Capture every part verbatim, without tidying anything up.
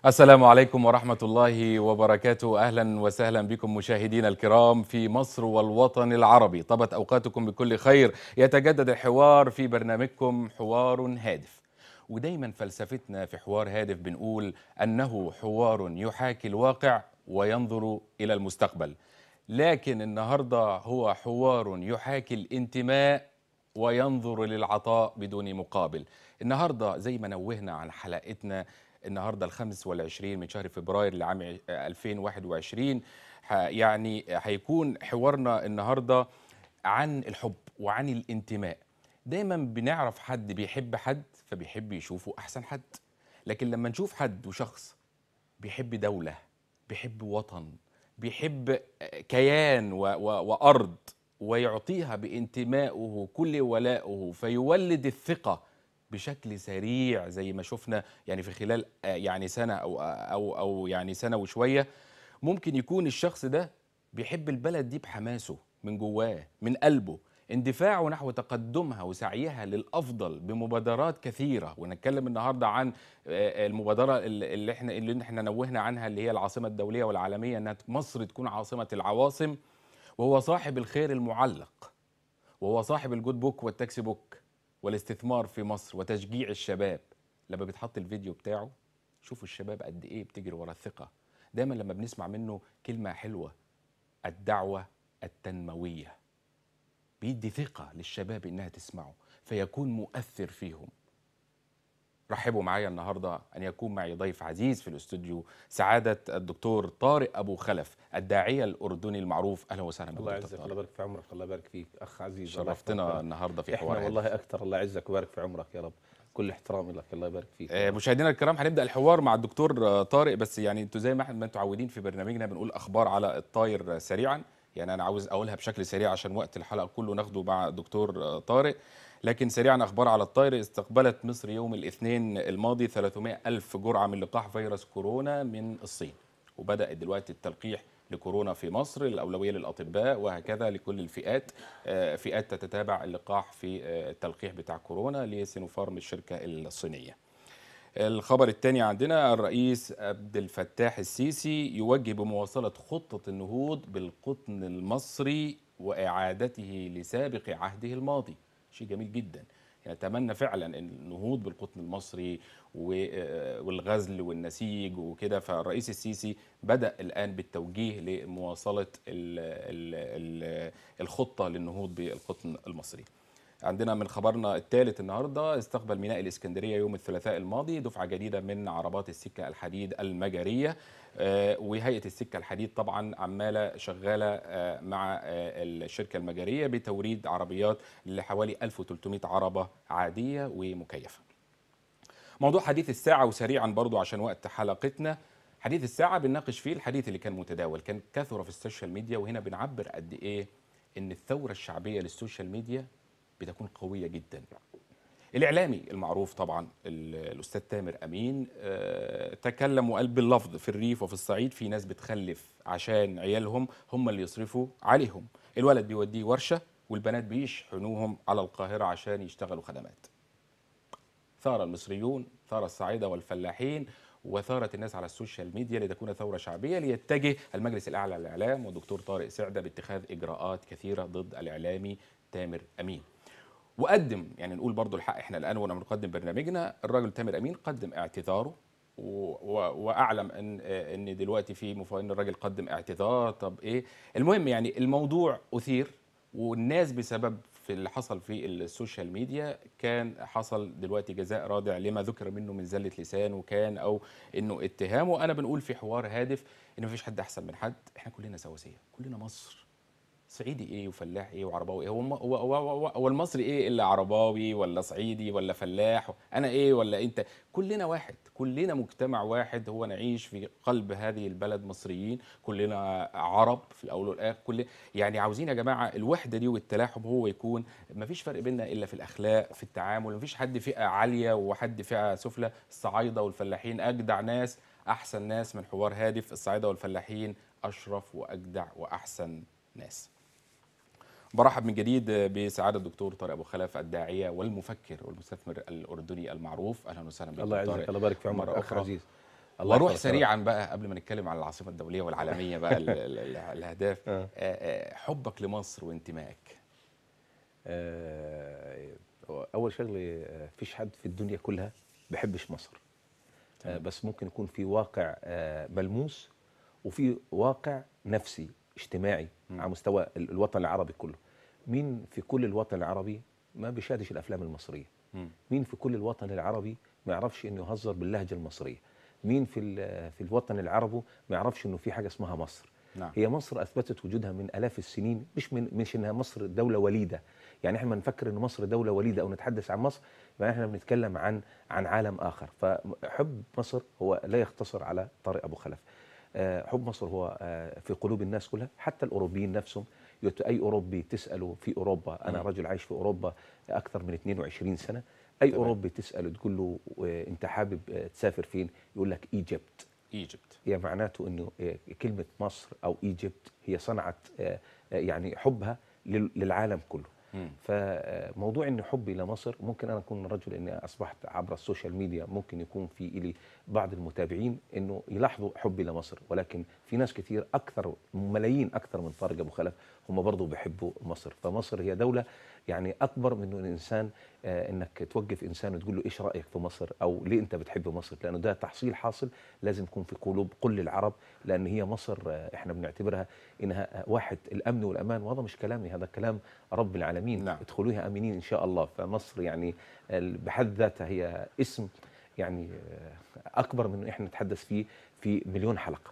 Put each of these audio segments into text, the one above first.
السلام عليكم ورحمة الله وبركاته. أهلا وسهلا بكم مشاهدينا الكرام في مصر والوطن العربي. طابت أوقاتكم بكل خير. يتجدد الحوار في برنامجكم حوار هادف، ودايما فلسفتنا في حوار هادف بنقول أنه حوار يحاكي الواقع وينظر إلى المستقبل، لكن النهاردة هو حوار يحاكي الانتماء وينظر للعطاء بدون مقابل. النهاردة زي ما نوهنا عن حلقتنا، النهارده الخامس والعشرين من شهر فبراير لعام ألفين وواحد وعشرين، يعني هيكون حوارنا النهارده عن الحب وعن الانتماء. دايما بنعرف حد بيحب حد فبيحب يشوفه احسن حد، لكن لما نشوف حد وشخص بيحب دولة، بيحب وطن، بيحب كيان و و وأرض ويعطيها بانتمائه كل ولائه، فيولد الثقة بشكل سريع زي ما شفنا يعني في خلال يعني سنة أو أو أو يعني سنة وشوية. ممكن يكون الشخص ده بيحب البلد دي بحماسه من جواه من قلبه، اندفاعه نحو تقدمها وسعيها للأفضل بمبادرات كثيرة. ونتكلم النهاردة عن المبادرة اللي احنا اللي احنا نوهنا عنها، اللي هي العاصمة الدولية والعالمية، أنها مصر تكون عاصمة العواصم. وهو صاحب الخير المعلق، وهو صاحب الجود بوك والتاكسي بوك والاستثمار في مصر وتشجيع الشباب. لما بيتحط الفيديو بتاعه شوفوا الشباب قد ايه بتجري ورا الثقة. دايما لما بنسمع منه كلمة حلوة، الدعوة التنموية، بيدي ثقة للشباب انها تسمعه فيكون مؤثر فيهم. رحبوا معايا النهارده ان يكون معي ضيف عزيز في الاستوديو، سعاده الدكتور طارق ابو خلف، الداعيه الاردني المعروف. اهلا وسهلا بك. الله يعزك، الله يبارك في عمرك، الله يبارك فيك اخ عزيز. شرفتنا النهارده في احنا حوار والله هادف. اكثر، الله يعزك ويبارك في عمرك يا رب. كل احترامي لك، الله يبارك فيك يا آه، رب. مشاهدينا الكرام، هنبدا الحوار مع الدكتور آه، طارق، بس يعني انتوا زي ما احنا ما انتوا عودين في برنامجنا بنقول اخبار على الطاير آه، سريعا. يعني انا عاوز اقولها بشكل سريع عشان وقت الحلقه كله ناخده مع الدكتور آه، طارق. لكن سريعا، اخبار على الطاير. استقبلت مصر يوم الاثنين الماضي ثلاثمائة الف جرعه من لقاح فيروس كورونا من الصين، وبدات دلوقتي التلقيح لكورونا في مصر. الأولوية للأطباء وهكذا لكل الفئات. آه، فئات تتتابع اللقاح في آه، التلقيح بتاع كورونا لسينوفارم الشركة الصينية. الخبر الثاني عندنا، الرئيس عبد الفتاح السيسي يوجه بمواصلة خطة النهوض بالقطن المصري وإعادته لسابق عهده الماضي. شيء جميل جدا. نتمنى فعلا النهوض بالقطن المصري والغزل والنسيج وكده. فالرئيس السيسي بدأ الآن بالتوجيه لمواصلة الخطة للنهوض بالقطن المصري. عندنا من خبرنا الثالث النهارده، استقبل ميناء الإسكندرية يوم الثلاثاء الماضي دفعة جديدة من عربات السكة الحديد المجرية. آه، وهيئة السكة الحديد طبعا عمالة شغالة آه، مع آه، الشركة المجرية بتوريد عربيات لحوالي ألف وثلاثمائة عربة عادية ومكيفة. موضوع حديث الساعة، وسريعا برضو عشان وقت حلقتنا، حديث الساعة بنناقش فيه الحديث اللي كان متداول، كان كثرة في السوشيال ميديا. وهنا بنعبر قد إيه إن الثورة الشعبية للسوشيال ميديا بتكون قوية جدا. الإعلامي المعروف طبعا الأستاذ تامر أمين آه، تكلم وقال باللفظ، في الريف وفي الصعيد في ناس بتخلف عشان عيالهم هم اللي يصرفوا عليهم. الولد بيوديه ورشة والبنات بيشحنوهم على القاهرة عشان يشتغلوا خدمات. ثار المصريون، ثار الصعيدة والفلاحين، وثارت الناس على السوشيال ميديا لتكون ثورة شعبية. ليتجه المجلس الأعلى للإعلام والدكتور طارق سعدة باتخاذ إجراءات كثيرة ضد الإعلامي تامر أمين. وقدم، يعني نقول برضو الحق، احنا الان وانا بنقدم برنامجنا، الراجل تامر امين قدم اعتذاره واعلم ان ان دلوقتي في مفاوض ان الراجل قدم اعتذار. طب ايه المهم؟ يعني الموضوع اثير، والناس بسبب في اللي حصل في السوشيال ميديا كان حصل دلوقتي جزاء رادع لما ذكر منه من زلة لسان وكان او انه اتهام. وانا بنقول في حوار هادف ان مفيش حد احسن من حد، احنا كلنا سواسيه، كلنا مصر. صعيدي ايه وفلاح ايه وعرباوي ايه؟ هو هو هو, هو المصري ايه الا عرباوي ولا صعيدي ولا فلاح؟ انا ايه ولا انت؟ كلنا واحد، كلنا مجتمع واحد. هو نعيش في قلب هذه البلد مصريين، كلنا عرب في الاول والاخر. كل يعني عاوزين يا جماعه الوحده دي والتلاحم، هو يكون ما فيش فرق بيننا الا في الاخلاق، في التعامل. ما فيش حد فئه عاليه وحد فئه سفلى. الصعايده والفلاحين اجدع ناس، احسن ناس. من حوار هادف، الصعايده والفلاحين اشرف واجدع واحسن ناس. برحب من جديد بسعادة الدكتور طارق أبو خلف، الداعية والمفكر والمستثمر الأردني المعروف. أهلا وسهلا بك الله دكتور يعزك، طارق الله يبارك في عمرك مرة اخ أخرى. عزيز. الله واروح يحفظك يا رب. سريعا بقى قبل ما نتكلم عن العاصمه الدوليه والعالميه بقى ال- ال- ال- الاهداف. آه. آه، آه، حبك لمصر وانتمائك. آه، اول شغله، آه، فيش حد في الدنيا كلها بحبش مصر. آه، تمام. بس ممكن يكون في واقع آه، ملموس، وفي واقع نفسي اجتماعي مم. على مستوى ال- الوطن العربي كله. مين في كل الوطن العربي ما بيشاهدش الافلام المصريه؟ مم. مين في كل الوطن العربي ما يعرفش انه يهزر باللهجه المصريه؟ مين في ال- في الوطن العربي ما يعرفش انه في حاجه اسمها مصر؟ نعم. هي مصر اثبتت وجودها من الاف السنين، مش من مش انها مصر دوله وليده. يعني احنا نفكر ان مصر دوله وليده او نتحدث عن مصر، يعني احنا بنتكلم عن عن عالم اخر. فحب مصر هو لا يختصر على طارق ابو خلف. آه، حب مصر هو آه، في قلوب الناس كلها، حتى الاوروبيين نفسهم. يت- اي اوروبي تساله في اوروبا، انا مم. رجل عايش في اوروبا اكثر من اثنين وعشرين سنه، اي تمام. اوروبي تساله تقول له آه، انت حابب آه، تسافر فين؟ يقول لك ايجيبت. ايجيبت. هي معناته انه آه، كلمه مصر او ايجيبت هي صنعت آه، آه، يعني حبها لل- للعالم كله. مم. فموضوع ان حبي لمصر، ممكن انا اكون رجل اني اصبحت عبر السوشيال ميديا، ممكن يكون في الي بعض المتابعين انه يلاحظوا حبي لمصر، ولكن في ناس كثير اكثر، ملايين اكثر من طارق ابو خلف، هم برضه بيحبوا مصر. فمصر هي دوله يعني اكبر من انه الانسان آه، انك توقف انسان وتقول له ايش رايك في مصر او ليه انت بتحب مصر، لانه ده تحصيل حاصل لازم يكون في قلوب كل العرب. لان هي مصر آه، احنا بنعتبرها انها آه، واحد الامن والامان، وهذا مش كلامي، هذا كلام رب العالمين. نعم. ادخلوها امنين ان شاء الله. فمصر يعني ال- بحد ذاتها هي اسم يعني آه، اكبر من انه احنا نتحدث فيه في مليون حلقه.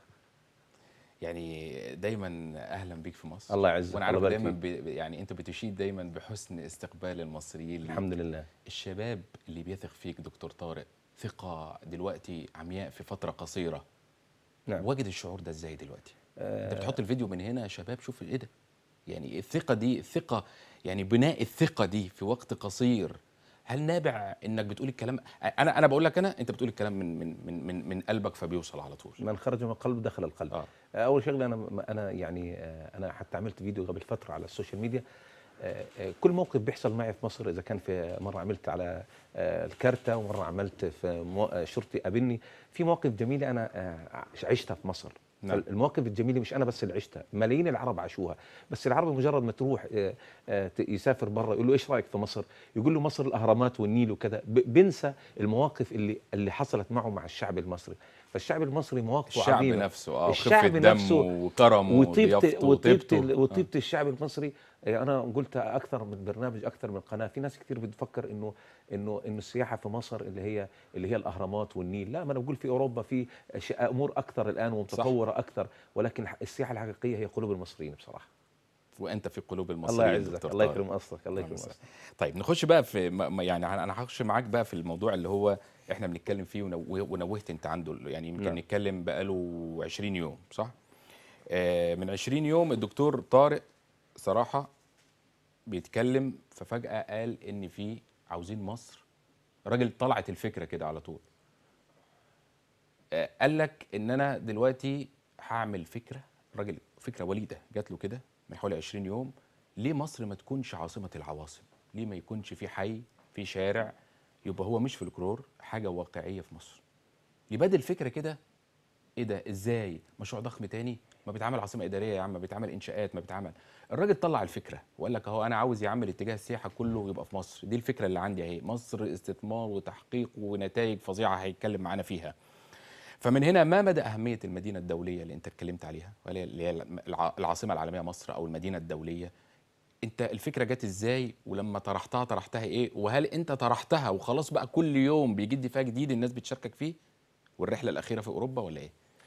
يعني دايما اهلا بيك في مصر. الله يعزك، وانا الله عارف يبارك دايما فيك. ب... يعني انت بتشيد دايما بحسن استقبال المصريين ليك. الحمد لله. الشباب اللي بيثق فيك دكتور طارق ثقه دلوقتي عمياء في فتره قصيره، نعم. واجد الشعور ده ازاي دلوقتي؟ آه، انت بتحط الفيديو من هنا يا شباب، شوف ايه ده، يعني الثقه دي الثقه، يعني بناء الثقه دي في وقت قصير، هل نابع انك بتقول الكلام؟ انا انا بقول لك، انا انت بتقول الكلام من من من من, من قلبك فبيوصل على طول. من خرج من القلب دخل القلب. اه. اول شغله، انا انا يعني آه، انا حتى عملت فيديو قبل فتره على السوشيال ميديا. آه، آه، كل موقف بيحصل معي في مصر، اذا كان في مره عملت على آه، الكارتة، ومره عملت في مو- آه، شرطي قابلني، في مواقف جميله انا آه، عشتها في مصر. نعم. فالمواقف الجميله مش انا بس اللي عشتها، ملايين العرب عاشوها. بس العرب مجرد ما تروح آه، آه، ت- يسافر بره، يقول له ايش رايك في مصر؟ يقول له مصر الاهرامات والنيل وكذا، ب- بينسى المواقف اللي اللي حصلت معه مع الشعب المصري. فالشعب المصري مواقفه الشعب عظيمه. نفسه، اه، الشعب خفه دمه نفسه وكرمه وطيبه وضيافته وطيبه وطيبته. وطيبه الشعب المصري. إيه، انا قلت اكثر من برنامج، اكثر من قناه. في ناس كثير بتفكر انه انه انه السياحه في مصر اللي هي اللي هي الاهرامات والنيل. لا، ما انا بقول في اوروبا في أش- امور اكثر الان ومتطوره اكثر، ولكن السياحه الحقيقيه هي قلوب المصريين بصراحه. وانت في قلوب الله المصريين يعزك، دكتور الله طارق. يكرم قصدك، الله يكرم الله قصدك. طيب نخش بقى في م- م- يعني انا هخش معاك بقى في الموضوع اللي هو احنا بنتكلم فيه، ونو- ونوهت انت عنده، يعني يمكن نعم. نتكلم بقاله عشرين يوم، صح؟ آه، من عشرين يوم الدكتور طارق صراحه بيتكلم، ففجاه قال ان في عاوزين مصر. راجل طلعت الفكره كده على طول. آه، قال لك ان انا دلوقتي هعمل فكره، راجل فكره وليده جات له كده من حوالي عشرين يوم. ليه مصر ما تكونش عاصمه العواصم؟ ليه ما يكونش في حي، في شارع، يبقى هو مش فلكلور، حاجه واقعيه في مصر؟ يبادل فكره كده. ايه ده؟ ازاي مشروع ضخم تاني؟ ما بيتعمل عاصمه اداريه يا عم، ما بيتعمل انشاءات، ما بيتعمل. الراجل طلع الفكره وقال لك اهو انا عاوز يعمل اتجاه السياحه كله يبقى في مصر. دي الفكره اللي عندي اهي، مصر استثمار وتحقيق ونتائج فظيعه هيتكلم معانا فيها. فمن هنا ما مدى أهمية المدينة الدولية اللي أنت اتكلمت عليها، اللي هي الع- العاصمة العالمية مصر أو المدينة الدولية؟ أنت الفكرة جت إزاي؟ ولما طرحتها طرحتها إيه؟ وهل أنت طرحتها وخلاص بقى كل يوم بيجد فيها جديد الناس بتشاركك فيه؟ والرحلة الأخيرة في أوروبا ولا إيه؟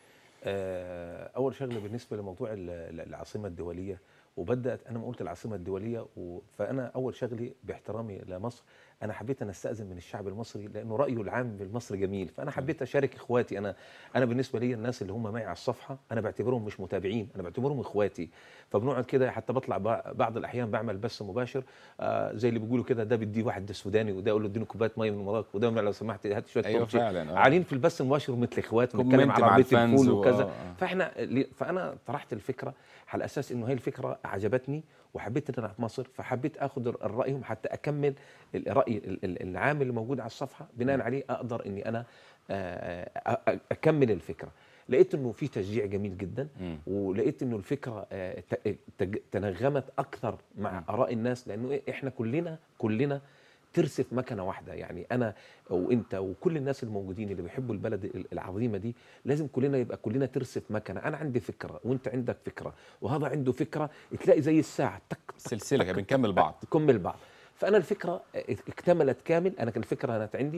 آه، اول شغله بالنسبه لموضوع ال- ال- العاصمه الدوليه، وبدات انا ما قلت العاصمه الدوليه و- فانا اول شغلي باحترامي لمصر، انا حبيت ان استاذن من الشعب المصري لانه رايه العام بالمصري جميل. فانا حبيت اشارك اخواتي. انا انا بالنسبه لي الناس اللي هم معي على الصفحه انا بعتبرهم مش متابعين، انا بعتبرهم اخواتي. فبنقعد كده، حتى بطلع بع- بعض الاحيان بعمل بث مباشر آه زي اللي بيقولوا كده، ده بدي واحد سوداني وده يقول له اديني كوبايه ميه من وراك، وده لو سمحت هات شويه أيوة كوبشي. فعلا. آه. قاعدين في البث المباشر مثل اخوات، بنتكلم كومنت مع عربيه الفانز الفول و- وكذا. آه، آه. فاحنا لي- فانا طرحت الفكره على اساس انه هي الفكره عجبتني وحبيت ان انا في مصر، فحبيت اخذ رايهم حتى اكمل الراي ال- ال- العام اللي موجود على الصفحه، بناء عليه اقدر اني انا آه، آه، اكمل الفكره. لقيت انه في تشجيع جميل جدا، مم. ولقيت انه الفكره آه، ت- تج- تنغمت اكثر مع مم. اراء الناس، لانه إيه، احنا كلنا كلنا ترس في مكنه واحده. يعني انا وانت وكل الناس الموجودين اللي بيحبوا البلد العظيمه دي، لازم كلنا يبقى كلنا ترس في مكنه. انا عندي فكره وانت عندك فكره وهذا عنده فكره، تلاقي زي الساعه تك تك سلسله تك بنكمل بعض. تكمل بعض. فانا الفكره اكتملت كامل. انا كان الفكره كانت عندي،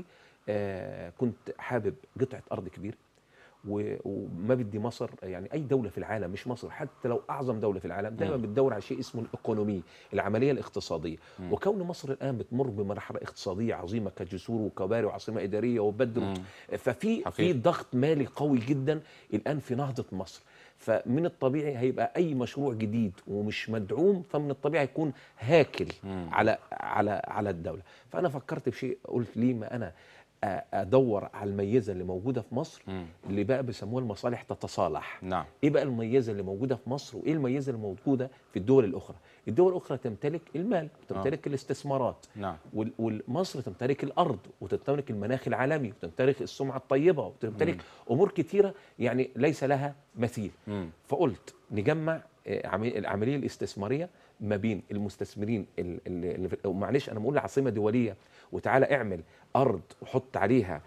آه، كنت حابب قطعه ارض كبيره، و- وما بدي مصر، يعني اي دوله في العالم مش مصر، حتى لو اعظم دوله في العالم دائما مم. بتدور على شيء اسمه الايكونومي، العمليه الاقتصاديه. مم. وكون مصر الان بتمر بمرحله اقتصاديه عظيمه كجسور وكباري وعاصمه اداريه وبدر، مم. ففي في حقيقي. ضغط مالي قوي جدا الان في نهضه مصر. فمن الطبيعي هيبقى اي مشروع جديد ومش مدعوم، فمن الطبيعي يكون هاكل مم. على على على الدوله. فانا فكرت بشيء، قلت ليه ما انا أ- ادور على الميزه اللي موجوده في مصر، مم. اللي بقى بيسموها المصالح تتصالح. نعم. ايه بقى الميزه اللي موجوده في مصر وايه الميزه اللي موجوده في الدول الاخرى؟ الدول الاخرى تمتلك المال وتمتلك آه. الاستثمارات، نعم. وال- ومصر تمتلك الارض وتمتلك المناخ العالمي وتمتلك السمعه الطيبه وتمتلك مم. امور كثيره يعني ليس لها مثيل. مم. فقلت نجمع آه، عملية- العمليه الاستثماريه ما بين المستثمرين ال- ال- اللي في- معلش انا بقول عاصمه دوليه، وتعالى اعمل ارض وحط عليها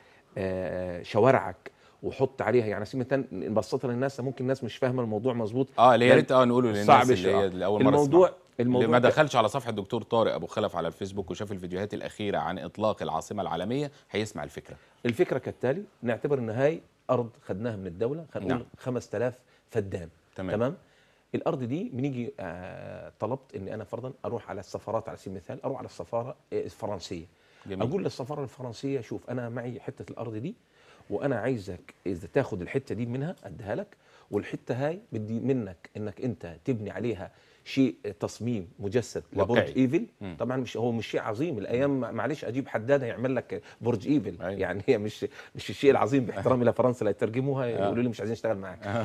آه، شوارعك وحط عليها، يعني مثلا نبسطها للناس، ممكن الناس مش فاهمه الموضوع مظبوط. اه اللي يا ده ريت اه نقوله للناس صعب اللي شوية. هي اللي اول مره الموضوع تسمعها. الموضوع اللي ما ك- دخلش على صفحه الدكتور طارق ابو خلف على الفيسبوك وشاف الفيديوهات الاخيره عن اطلاق العاصمه العالميه هيسمع الفكره. الفكره كالتالي، نعتبر ان هاي ارض خدناها من الدوله، خلينا نعم. نقول خمسة آلاف فدان. تمام. تمام. الارض دي بنيجي آه طلبت اني انا فرضا اروح على السفارات، على سبيل المثال اروح على السفاره آه، الفرنسيه. جميل. اقول للسفاره الفرنسيه شوف انا معي حته الارض دي، وانا عايزك اذا تاخد الحته دي منها اديها لك، والحته هاي بدي منك انك انت تبني عليها شيء تصميم مجسد لبرج واقعي. ايفل. مم. طبعا مش هو مش شيء عظيم الايام، معلش اجيب حداد يعمل لك برج ايفل. أيوة. يعني هي مش مش الشيء العظيم، باحترامي لفرنسا لا يترجموها يقولوا لي مش عايزين نشتغل معاك.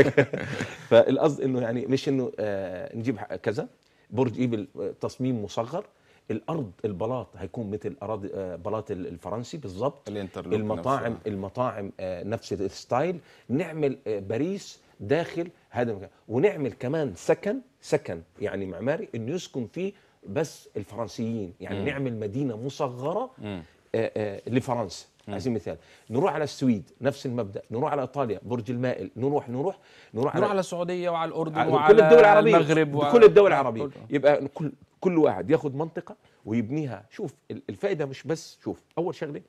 فالقصد انه يعني مش انه آه نجيب كذا برج ايفل آه، تصميم مصغر. الارض البلاط هيكون مثل اراضي آه، بلاط الفرنسي بالضبط. الانترلوك المطاعم نفسه. المطاعم آه، نفس الستايل. نعمل آه، باريس داخل هذا المكان، ونعمل كمان سكن سكن يعني معماري انه يسكن فيه بس الفرنسيين، يعني مم. نعمل مدينه مصغره مم. آه، آه، لفرنسا على سبيل المثال. نروح على السويد نفس المبدا، نروح على ايطاليا برج المائل، نروح نروح نروح نروح على السعوديه وعلى الاردن على وعلى كل الدول العربيه، المغرب كل وعلى الدول العربيه. كل- يبقى كل كل واحد ياخذ منطقه ويبنيها. شوف ال- الفائده مش بس، شوف اول شغله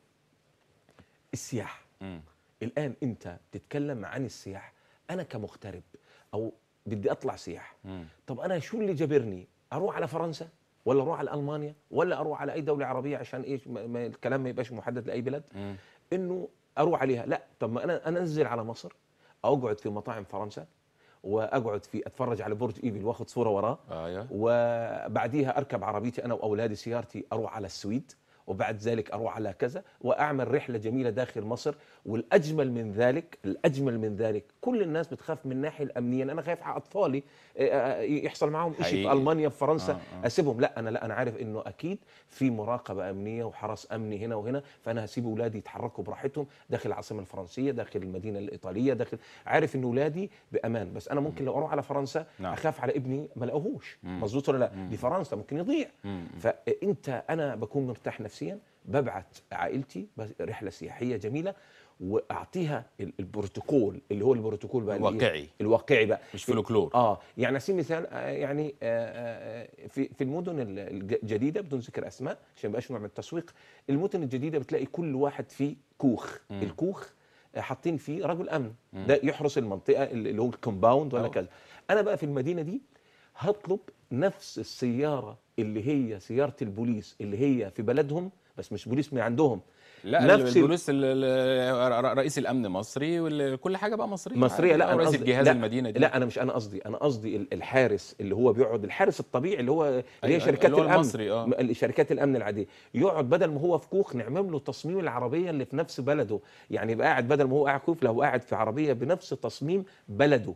السياحه. مم. الان انت تتكلم عن السياحه، انا كمغترب او بدي اطلع سياح، مم. طب انا شو اللي جبرني اروح على فرنسا ولا اروح على المانيا ولا اروح على اي دوله عربيه عشان ايش ما ما الكلام ما يبقاش محدد لاي بلد، مم. انه اروح عليها؟ لا، طب ما انا انزل على مصر، اقعد في مطاعم فرنسا، واقعد في اتفرج على برج ايفل واخذ صوره وراه، ايوه. وبعديها اركب عربيتي انا واولادي سيارتي اروح على السويد، وبعد ذلك اروح على كذا واعمل رحله جميله داخل مصر. والاجمل من ذلك، الاجمل من ذلك كل الناس بتخاف من الناحيه الامنيه، انا خايف على اطفالي آه، يحصل معهم شيء في حقيقي. المانيا في فرنسا آه، آه. اسيبهم. لا انا لا انا عارف انه اكيد في مراقبه امنيه وحرس امني هنا وهنا، فانا هسيب اولادي يتحركوا براحتهم داخل العاصمه الفرنسيه، داخل المدينه الايطاليه، داخل عارف ان اولادي بامان. بس انا ممكن لو اروح على فرنسا نعم. اخاف على ابني ما الاقوهوش، مم. مظبوط ولا لا؟ مم. دي فرنسا ممكن يضيع. مم. فانت انا بكون مرتاح نفسيا، ببعت عائلتي بس رحله سياحيه جميله، واعطيها ال- البروتوكول اللي هو البروتوكول بقى الإيه؟ واقعي. الواقعي بقى، مش فلكلور. اه يعني على سبيل المثال آه، يعني آه، آه، في في المدن ال- الجديده بدون ذكر اسماء عشان ما يبقاش نوع من التسويق، المدن الجديده بتلاقي كل واحد فيه كوخ. مم. الكوخ آه، حاطين فيه رجل امن، مم. ده يحرس المنطقه اللي هو الكومباوند ولا أو. كذا. انا بقى في المدينه دي هطلب نفس السياره اللي هي سياره البوليس اللي هي في بلدهم، بس مش بوليس من عندهم، لا نفس ال- البوليس ال- ال- رئيس الامن مصري وكل حاجه بقى مصريه. مصريه. لا أو انا رئيس قصدي الجهاز لا المدينه دي. لا انا مش انا قصدي انا قصدي ال- الحارس اللي هو بيقعد، الحارس الطبيعي اللي هو اللي هي أيوة، شركات اللي هو الامن المصري، آه. م- شركات الامن العاديه، يقعد بدل ما هو في كوخ نعمل له تصميم العربيه اللي في نفس بلده، يعني يبقى قاعد بدل ما هو قاعد كوخ لا هو قاعد في عربيه بنفس تصميم بلده.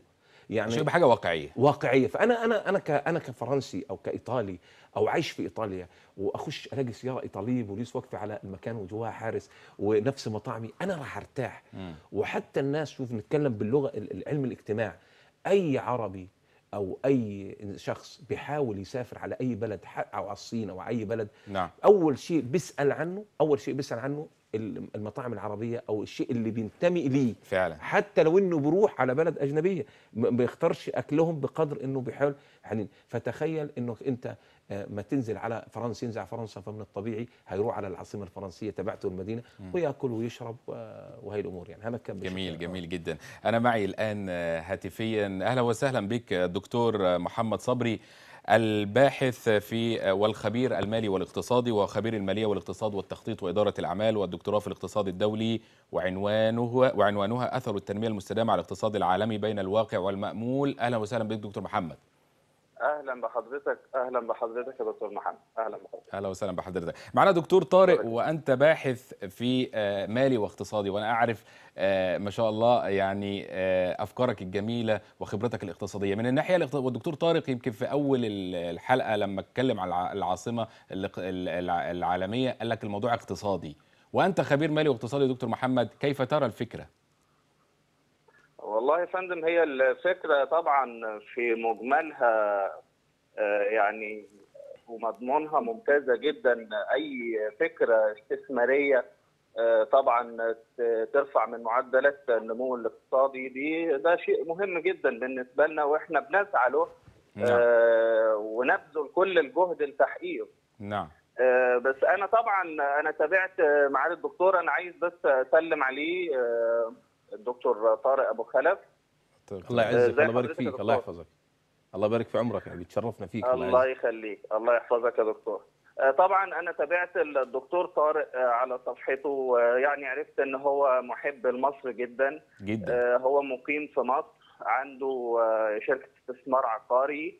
يعني شيء بحاجه واقعيه. واقعيه. فانا انا انا ك انا كفرنسي او كايطالي او عايش في ايطاليا، واخش الاقي سياره ايطاليه بوليس واقفه على المكان وجواها حارس ونفس مطاعمي، انا راح ارتاح. مم. وحتى الناس، شوف نتكلم باللغه العلم الاجتماع، اي عربي او اي شخص بيحاول يسافر على اي بلد او على الصين او اي بلد، نعم. اول شيء بيسال عنه اول شيء بيسال عنه المطاعم العربيه او الشيء اللي بينتمي ليه. فعلا. حتى لو انه بيروح على بلد اجنبيه ما بيختارش اكلهم بقدر انه بيحاول يعني. فتخيل انه انت ما تنزل على فرنسا، ينزل على فرنسا، فمن الطبيعي هيروح على العاصمه الفرنسيه تبعته المدينه وياكل ويشرب وهي الامور. يعني هذا كان جميل جميل جدا. انا معي الان هاتفيا، اهلا وسهلا بك دكتور محمد صبري، الباحث في والخبير المالي والاقتصادي وخبير الماليه والاقتصاد والتخطيط واداره الاعمال والدكتوراه في الاقتصاد الدولي، وعنوانه وعنوانها اثر التنميه المستدامه على الاقتصاد العالمي بين الواقع والمأمول. اهلا وسهلا بك دكتور محمد. اهلا بحضرتك. اهلا بحضرتك يا دكتور محمد. اهلا بحضرتك. اهلا وسهلا بحضرتك. معنا دكتور طارق، وانت باحث في مالي واقتصادي، وانا اعرف ما شاء الله يعني افكارك الجميله وخبرتك الاقتصاديه من الناحيه الاقتصاديه. والدكتور طارق يمكن في اول الحلقه لما اتكلم على العاصمه العالميه قال لك الموضوع اقتصادي، وانت خبير مالي واقتصادي. دكتور محمد، كيف ترى الفكره؟ والله يا فندم، هي الفكره طبعا في مجملها يعني ومضمونها ممتازه جدا. اي فكره استثماريه طبعا ترفع من معدلات النمو الاقتصادي دي، ده شيء مهم جدا بالنسبه لنا، واحنا بنسعى له. نعم. ونبذل كل الجهد لتحقيقه. نعم. بس انا طبعا انا تابعت معالي الدكتور، انا عايز بس اسلم عليه، الدكتور طارق ابو خلف. الله يعزك، الله يبارك فيك، الله يحفظك، الله يبارك في عمرك، يعني بتشرفنا فيك. الله يخليك، الله يحفظك يا دكتور. طبعا انا تابعت الدكتور طارق على صفحته، يعني عرفت ان هو محب لمصر جدا جدا. هو مقيم في مصر، عنده شركه استثمار عقاري،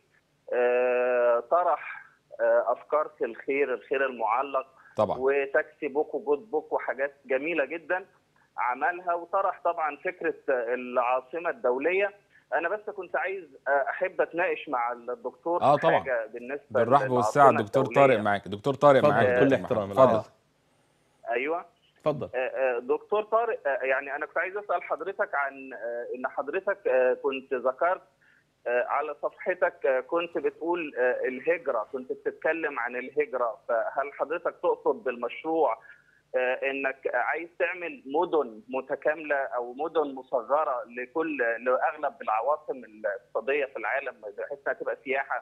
طرح افكار في الخير الخير المعلق طبعا، وتاكسي بوك وجود بوك وحاجات جميله جدا عملها، وطرح طبعا فكره العاصمه الدوليه. انا بس كنت عايز احب اتناقش مع الدكتور اه في طبعا حاجه بالنسبه بالرحب والسعه. دكتور طارق معاك. دكتور طارق معاك كل احترام. اتفضل. ايوه اتفضل. دكتور طارق، يعني انا كنت عايز اسال حضرتك عن ان حضرتك كنت ذكرت على صفحتك، كنت بتقول الهجره، كنت بتتكلم عن الهجره، فهل حضرتك تقصد بالمشروع انك عايز تعمل مدن متكامله او مدن مصغره لكل لاغلب العواصم الاقتصاديه في العالم بحيث انها تبقى سياحه،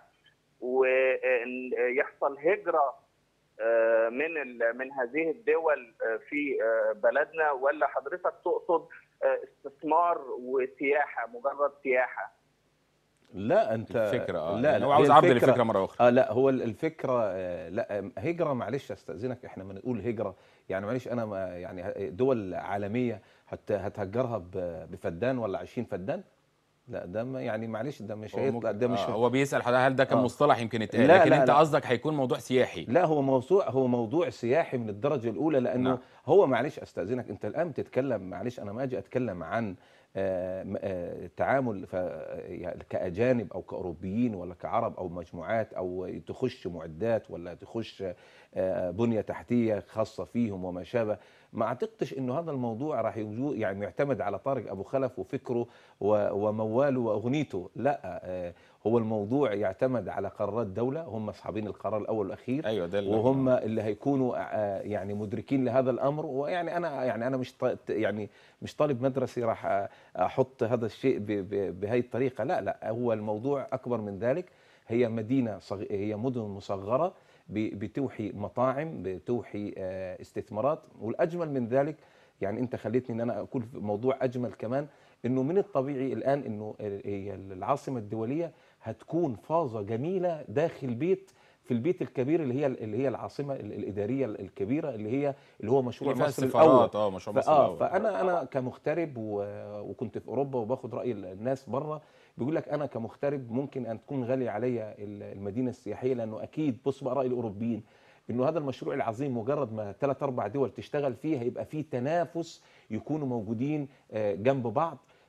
ويحصل هجره من من هذه الدول في بلدنا، ولا حضرتك تقصد استثمار وسياحه مجرد سياحه؟ لا انت الفكره اه لا هو عاوز عرض الفكره مره اخرى. اه لا هو الفكره آه لا هجره، معلش استاذنك، احنا ما نقول هجره يعني معلش انا ما يعني دول عالميه هت هتهجرها بفدان ولا عشرين فدان؟ لا ده يعني معلش ده مش هيطلع، ده مش آه هو بيسال حضرتك هل ده كان آه مصطلح يمكن يتقال، لا لكن لا انت لا قصدك هيكون موضوع سياحي؟ لا هو موضوع هو موضوع سياحي من الدرجه الاولى، لانه نعم. هو معلش استاذنك، انت الان بتتكلم، معلش انا ما اجي اتكلم عن آآ آآ تعامل يعني كاجانب او كاوروبيين ولا كعرب او مجموعات او تخش معدات ولا تخش بنيه تحتيه خاصه فيهم وما شابه. ما اعتقدش انه هذا الموضوع راح يعني يعتمد على طارق ابو خلف وفكره ومواله واغنيته، لا هو الموضوع يعتمد على قرارات دوله، هم اصحابين القرار الاول والاخير. ايوه ده وهم اللي هيكونوا يعني مدركين لهذا الامر. ويعني انا يعني انا مش يعني مش طالب مدرسي راح احط هذا الشيء بهي الطريقه، لا لا هو الموضوع اكبر من ذلك. هي مدينه صغ... هي مدن مصغره بتوحي مطاعم، بتوحي استثمارات، والاجمل من ذلك يعني انت خليتني ان انا اقول في موضوع اجمل كمان، انه من الطبيعي الان انه هي العاصمه الدوليه هتكون فازه جميله داخل بيت، في البيت الكبير اللي هي اللي هي العاصمه الاداريه الكبيره اللي هي اللي هو مشروع اللي مصر الاول. اه مشروع مصر آه الاول. فانا انا كمغترب وكنت في اوروبا وباخد راي الناس بره، بيقول لك انا كمغترب ممكن ان تكون غاليه عليا المدينه السياحيه، لانه اكيد بص بقى راي الاوروبيين انه هذا المشروع العظيم مجرد ما ثلاث اربع دول تشتغل فيه هيبقى فيه تنافس، يكونوا موجودين جنب بعض.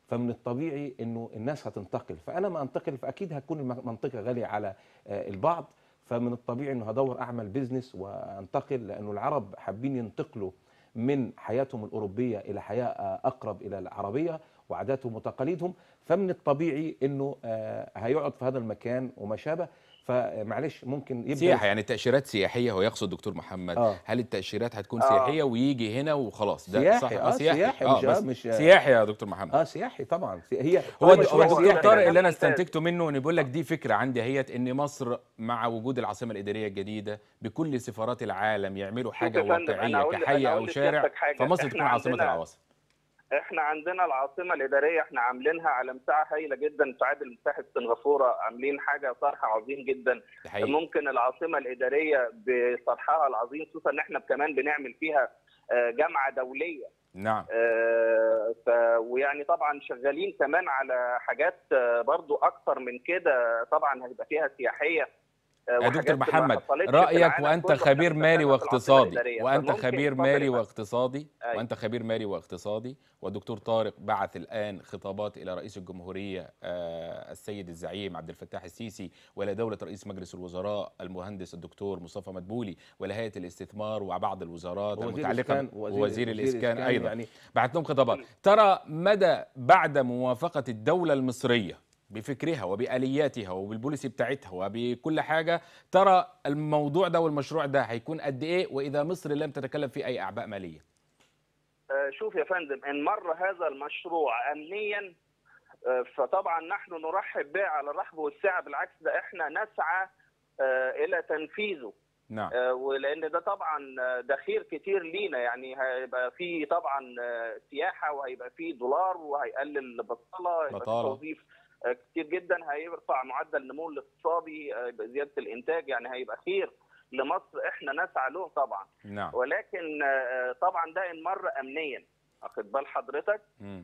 فمن الطبيعي انه الناس هتنتقل، فانا ما انتقل فاكيد هتكون المنطقه غاليه على البعض، فمن الطبيعي انه هدور اعمل بيزنس وانتقل، لانه العرب حابين ينتقلوا من حياتهم الاوروبيه الى حياه اقرب الى العربيه وعاداتهم وتقاليدهم، فمن الطبيعي انه هيقعد في هذا المكان وما شابه. فمعلش ممكن يبدا سياحه، يعني تاشيرات سياحيه هو يقصد دكتور محمد. آه. هل التاشيرات هتكون آه. سياحيه ويجي هنا وخلاص؟ ده سياحي. صح؟ اه سياحي, سياحي آه مش, بس مش سياحي يا دكتور محمد. اه سياحي طبعا. هي هو مشروع هو دكتور سياحي. طارق اللي انا ممتاز. استنتجته منه انه بيقول لك دي فكره عندي هيت ان مصر مع وجود العاصمه الاداريه الجديده بكل سفارات العالم يعملوا حاجه شوف يا فندم، واقعيه أنا أقول- كحي أنا او أقول شارع، لسيادتك حاجة. فمصر إحنا تكون عاصمه عندنا- العواصم. احنا عندنا العاصمه الاداريه احنا عاملينها على مساحه هائله جدا تعادل مساحه سنغافوره، عاملين حاجه صرح عظيم جدا. ده حقيقي. ممكن العاصمه الاداريه بصرحها العظيم، خصوصا ان احنا كمان بنعمل فيها آه، جامعه دوليه. نعم. آه، ف ويعني طبعا شغالين كمان على حاجات آه، برضو اكتر من كده، طبعا هيبقى فيها سياحيه. يا دكتور محمد، رأيك وأنت خبير مالي واقتصادي وأنت خبير مالي واقتصادي أيوة. وأنت خبير مالي واقتصادي والدكتور طارق بعث الآن خطابات إلى رئيس الجمهورية آه السيد الزعيم عبد الفتاح السيسي، وإلى دولة رئيس مجلس الوزراء المهندس الدكتور مصطفى مدبولي، ولهيئة الاستثمار وبعض الوزارات المتعلقة ووزير الإسكان أيضا، يعني بعث لهم خطابات. ترى مدى بعد موافقة الدولة المصرية بفكرها وبآلياتها وبالبوليسي بتاعتها وبكل حاجة، ترى الموضوع ده والمشروع ده هيكون قد إيه وإذا مصر لم تتكلم في أي أعباء مالية؟ آه شوف يا فندم، إن مر هذا المشروع أمنيا آه فطبعا نحن نرحب به على الرحب والسعة، بالعكس ده إحنا نسعى آه إلى تنفيذه. نعم. آه ولأن ده طبعا ده خير كتير لينا، يعني هيبقى فيه طبعا سياحة وهيبقى فيه دولار وهيقلل البطالة، هيبقى فيه توظيف كتير جدا، هيرفع معدل النمو الاقتصادي، زياده الانتاج، يعني هيبقى خير لمصر احنا نسعى له طبعا. نعم. ولكن طبعا ده ان مر امنيا، واخد بال حضرتك؟ م.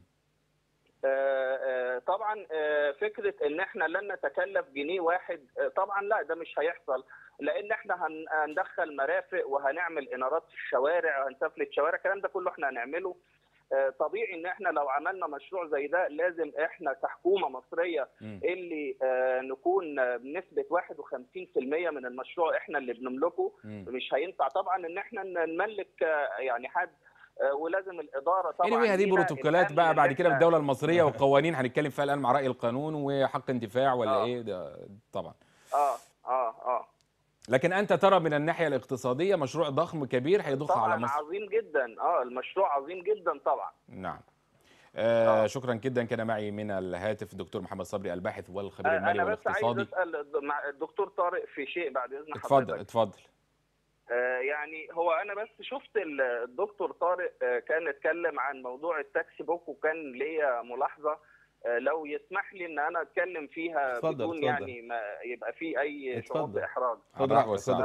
طبعا فكره ان احنا لن نتكلف جنيه واحد، طبعا لا ده مش هيحصل، لان احنا هندخل مرافق وهنعمل انارات في الشوارع وهنسفلت شوارع، الكلام ده كله احنا هنعمله. طبيعي ان احنا لو عملنا مشروع زي ده لازم احنا كحكومه مصريه م. اللي نكون بنسبه واحد وخمسين بالمئة من المشروع احنا اللي بنملكه. م. مش هينفع طبعا ان احنا نملك يعني حد، ولازم الاداره طبعا. يعني هذه بروتوكولات بقى بعد كده في الدوله المصريه وقوانين هنتكلم فيها الان مع راي القانون وحق انتفاع ولا آه. ايه ده طبعا. اه اه اه لكن انت ترى من الناحيه الاقتصاديه مشروع ضخم كبير هيضخ على مصر. طبعا عظيم جدا. اه المشروع عظيم جدا طبعا. نعم. آه آه. شكرا جدا. كان معي من الهاتف الدكتور محمد صبري الباحث والخبير المالي أنا والاقتصادي. انا بس عايز اسال مع الدكتور طارق في شيء بعد اذن حضرتك. اتفضل اتفضل. آه يعني هو انا بس شفت الدكتور طارق آه كان اتكلم عن موضوع التاكسي بوك، وكان ليا ملاحظه آه لو يسمح لي ان انا اتكلم فيها اتفضل بدون اتفضل. يعني ما يبقى في اي شعور باحراج. اتفضل.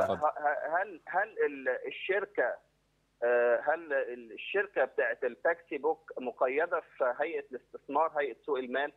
هل هل الشركه هل الشركه بتاعت التاكسي بوك مقيده في هيئه الاستثمار، هيئه سوق المال؟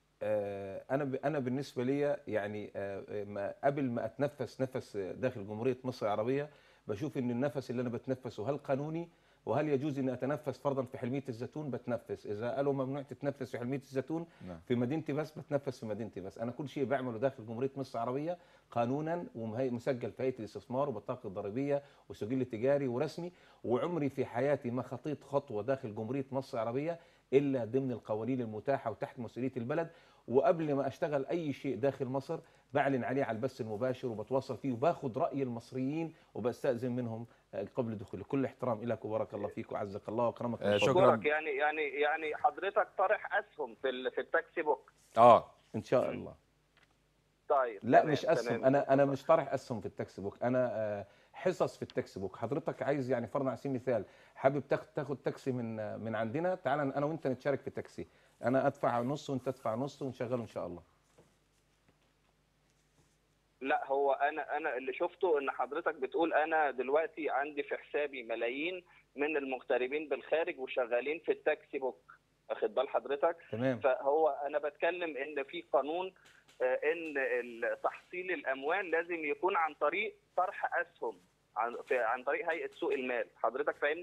انا انا بالنسبه لي يعني ما قبل ما اتنفس نفس داخل جمهوريه مصر العربيه بشوف ان النفس اللي انا بتنفسه هل قانوني، وهل يجوز اني اتنفس فرضا في حلميه الزيتون بتنفس، اذا قالوا ممنوع تتنفس في حلميه الزيتون نعم. في مدينتي بس بتنفس في مدينتي بس. انا كل شيء بعمله داخل جمهوريه مصر العربيه قانونا ومسجل في هيئه الاستثمار وبطاقه الضريبيه وسجل تجاري ورسمي، وعمري في حياتي ما خطيت خطوه داخل جمهوريه مصر العربيه الا ضمن القوانين المتاحه وتحت مسؤوليه البلد. وقبل ما اشتغل اي شيء داخل مصر بعلن عليه على البث المباشر وبتواصل فيه وباخذ راي المصريين وبستاذن منهم قبل دخوله. كل احترام لك وبارك الله فيك وعزك الله واكرمك. آه شكرا. يعني يعني يعني حضرتك طرح اسهم في في التاكسي بوك؟ اه ان شاء الله. طيب لا مش اسهم، انا انا مش طرح اسهم في التاكسي بوك، انا حصص في التاكسي بوك. حضرتك عايز يعني فرضا على سبيل المثال حابب تاخد تاكسي من من عندنا، تعال انا وانت نتشارك في التاكسي، انا ادفع نص وانت تدفع نص ونشغله ان شاء الله. لا هو انا انا اللي شفته ان حضرتك بتقول انا دلوقتي عندي في حسابي ملايين من المغتربين بالخارج وشغالين في التاكسي بوك، واخد بال حضرتك؟ تمام. فهو انا بتكلم ان في قانون ان تحصيل الاموال لازم يكون عن طريق طرح اسهم، عن عن طريق هيئه سوق المال، حضرتك فاهمني؟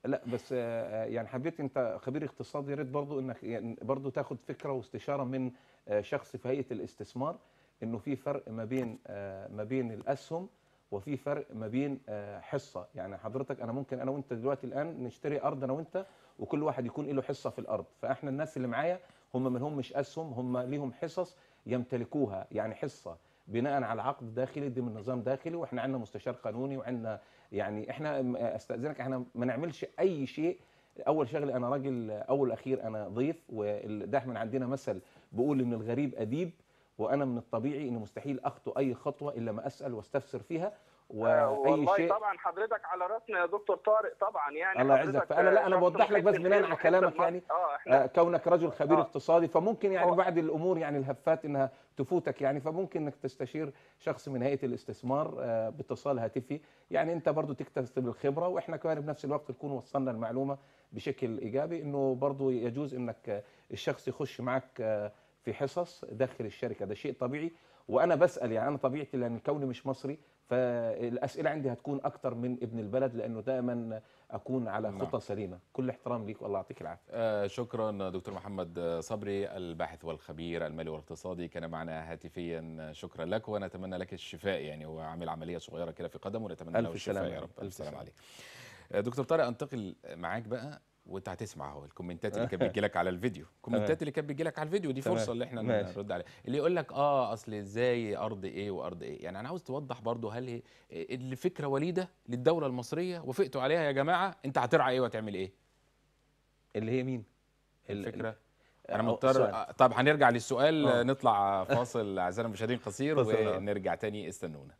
لا بس آه، يعني حبيت انت خبير اقتصادي، يا ريت برضه انك يعني برضه تاخد فكره واستشاره من آه، شخص في هيئه الاستثمار، انه في فرق ما بين آه، ما بين الاسهم، وفي فرق ما بين آه، حصه. يعني حضرتك انا ممكن انا وانت دلوقتي الان نشتري ارض انا وانت، وكل واحد يكون له حصه في الارض، فاحنا الناس اللي معايا هم من هم مش اسهم، هم ليهم حصص يمتلكوها، يعني حصه بناء على عقد داخلي ضمن نظام داخلي، واحنا عندنا مستشار قانوني وعندنا يعني احنا استاذنك احنا ما نعملش اي شيء. اول شغله انا راجل، اول اخير انا ضيف، ودايما عندنا مثل بقول ان الغريب اديب، وانا من الطبيعي ان مستحيل اخطو اي خطوه الا ما اسال واستفسر فيها، آه واي والله شيء. طبعا حضرتك على راسنا يا دكتور طارق طبعا، يعني الله يعزك. حضرتك فانا لا انا شخص بوضح لك محب بس بناء الخير على محب كلامك المصر. يعني اه احنا آه، كونك رجل خبير اه اقتصادي، فممكن يعني هو بعض الامور يعني الهفات انها تفوتك يعني، فممكن انك تستشير شخص من هيئه الاستثمار آه، باتصال هاتفي، يعني انت برضو تكتسب الخبره، واحنا كمان بنفس الوقت نكون وصلنا المعلومه بشكل ايجابي، انه برضو يجوز انك آه، الشخص يخش معك آه، في حصص داخل الشركه، ده شيء طبيعي. وانا بسال يعني انا طبيعتي لان كوني مش مصري، فالاسئله عندي هتكون اكثر من ابن البلد، لانه دائما اكون على نعم. خطى سليمه. كل احترام ليك والله يعطيك العافيه. آه شكرا دكتور محمد صبري الباحث والخبير المالي والاقتصادي، كان معنا هاتفيا. شكرا لك ونتمنى لك الشفاء، يعني هو عامل عمليه صغيره كده في قدمه ونتمنى له الف الشفاء سلامه يا عليك. رب. الف سلام سلامة. عليك. آه دكتور طارق، انتقل معاك بقى وانت هتسمع اهو الكومنتات اللي كانت بتجي لك على الفيديو، الكومنتات اللي كانت بتجي لك على الفيديو دي تمام. فرصه اللي احنا ماشي. نرد عليها، اللي يقول لك اه اصل ازاي ارض ايه وارض ايه. يعني انا عاوز توضح برضو، هل هي الفكره وليده للدوله المصريه وافقتوا عليها يا جماعه؟ انت هترعى ايه وتعمل ايه؟ اللي هي مين؟ ال- ال- الفكره انا أو مضطر. السؤال. طب هنرجع للسؤال، اه نطلع فاصل اعزائنا المشاهدين قصير فصل. آه. ونرجع تاني، استنونا.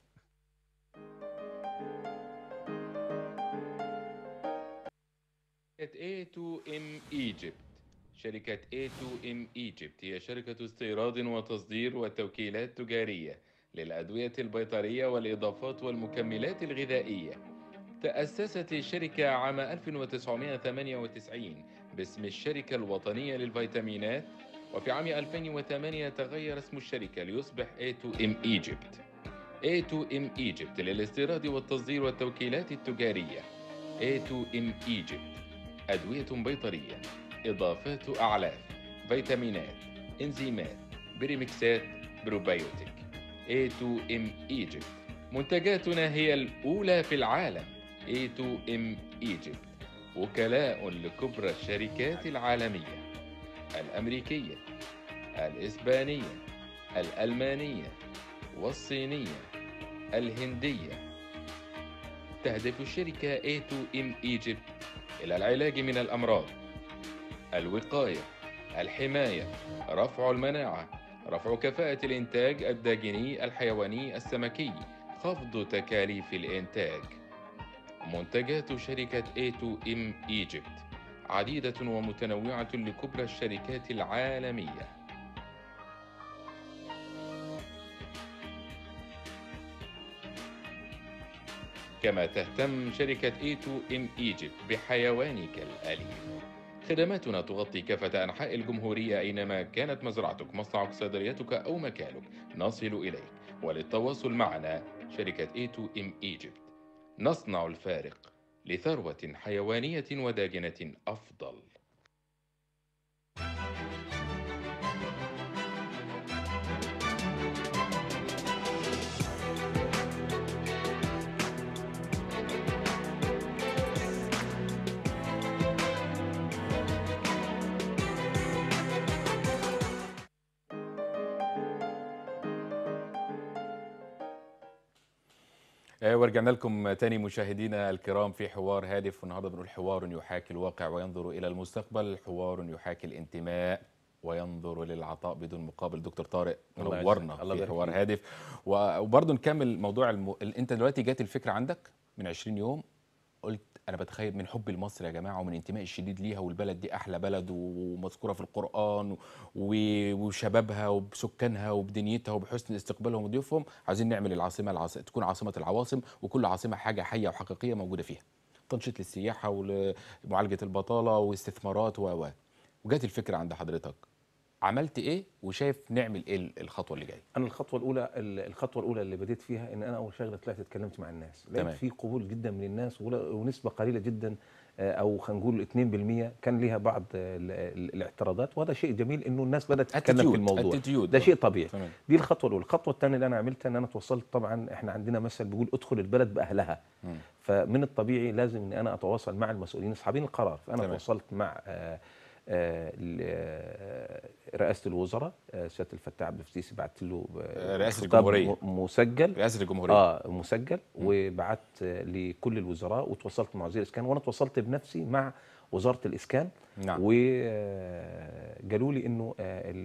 شركة إيه تو إم Egypt. شركة إيه تو إم Egypt هي شركة استيراد وتصدير وتوكيلات تجارية للأدوية البيطرية والإضافات والمكملات الغذائية. تأسست الشركة عام ألف وتسعمائة وثمانية وتسعين باسم الشركة الوطنية للفيتامينات، وفي عام ألفين وثمانية تغير اسم الشركة ليصبح إيه تو إم Egypt. إيه تو إم Egypt للاستيراد والتصدير والتوكيلات التجارية. إيه تو إم Egypt أدوية بيطرية، إضافات أعلاف، فيتامينات، إنزيمات، بريمكسات، بروبيوتيك. إيه تو إم Egypt منتجاتنا هي الأولى في العالم. إيه تو إم Egypt وكلاء لكبرى الشركات العالمية الأمريكية، الإسبانية، الألمانية، والصينية، الهندية. تهدف الشركة إيه تو إم Egypt إلى العلاج من الأمراض، الوقاية، الحماية، رفع المناعة، رفع كفاءة الإنتاج الداجني الحيواني السمكي، خفض تكاليف الإنتاج. منتجات شركة إيه تو إم Egypt عديدة ومتنوعة لكبرى الشركات العالمية. كما تهتم شركة إيه تو إم Egypt بحيوانك الأليف. خدماتنا تغطي كافة أنحاء الجمهورية أينما كانت مزرعتك، مصنعك، صيدليتك أو مكانك، نصل إليك. وللتواصل معنا شركة إيه تو إم Egypt، نصنع الفارق لثروة حيوانية وداجنة أفضل. آه، ورجعنا لكم تاني مشاهدينا الكرام في حوار هادف، والنهارده بنقول حوار يحاكي الواقع وينظر الى المستقبل، حوار يحاكي الانتماء وينظر للعطاء بدون مقابل. دكتور طارق الله منورنا يعزك. الله في يبارك حوار فيك. هادف. و- وبرضه نكمل موضوع الم... انت دلوقتي جات الفكره عندك من عشرين يوم، قلت انا بتخيل من حبي لمصر يا جماعه ومن انتمائي الشديد ليها، والبلد دي احلى بلد ومذكوره في القران، و- وشبابها وبسكانها وبدنيتها وبحسن استقبالهم وضيوفهم، عايزين نعمل العاصمه العاص... تكون عاصمه العواصم، وكل عاصمه حاجه حيه وحقيقيه موجوده فيها، تنشيط للسياحه ولمعالجه البطاله واستثمارات و و وجات الفكره عند حضرتك، عملت ايه وشايف نعمل ايه الخطوه اللي جايه؟ انا الخطوه الاولى الخطوه الاولى اللي بديت فيها ان انا اول شغله طلعت اتكلمت مع الناس، لقيت تمام. في قبول جدا من الناس ول- ونسبه قليله جدا او خلينا نقول اثنين بالمئة كان لها بعض الاعتراضات، وهذا شيء جميل انه الناس بدات تتكلم في الموضوع. ده شيء طبيعي. تمام. دي الخطوه الاولى. الخطوه الثانيه اللي انا عملتها ان انا توصلت، طبعا احنا عندنا مثل بيقول ادخل البلد باهلها. م. فمن الطبيعي لازم ان انا اتواصل مع المسؤولين اصحابين القرار. فانا تمام. تواصلت مع آآ آآ رئاسه الوزراء سياده الفتاح عبد الفتيسي، بعت له رئاسه الجمهوريه مسجل رئاسه الجمهوريه اه مسجل، وبعت لكل الوزراء، وتواصلت مع وزير الاسكان، وانا تواصلت بنفسي مع وزاره الاسكان. نعم. وقالوا لي انه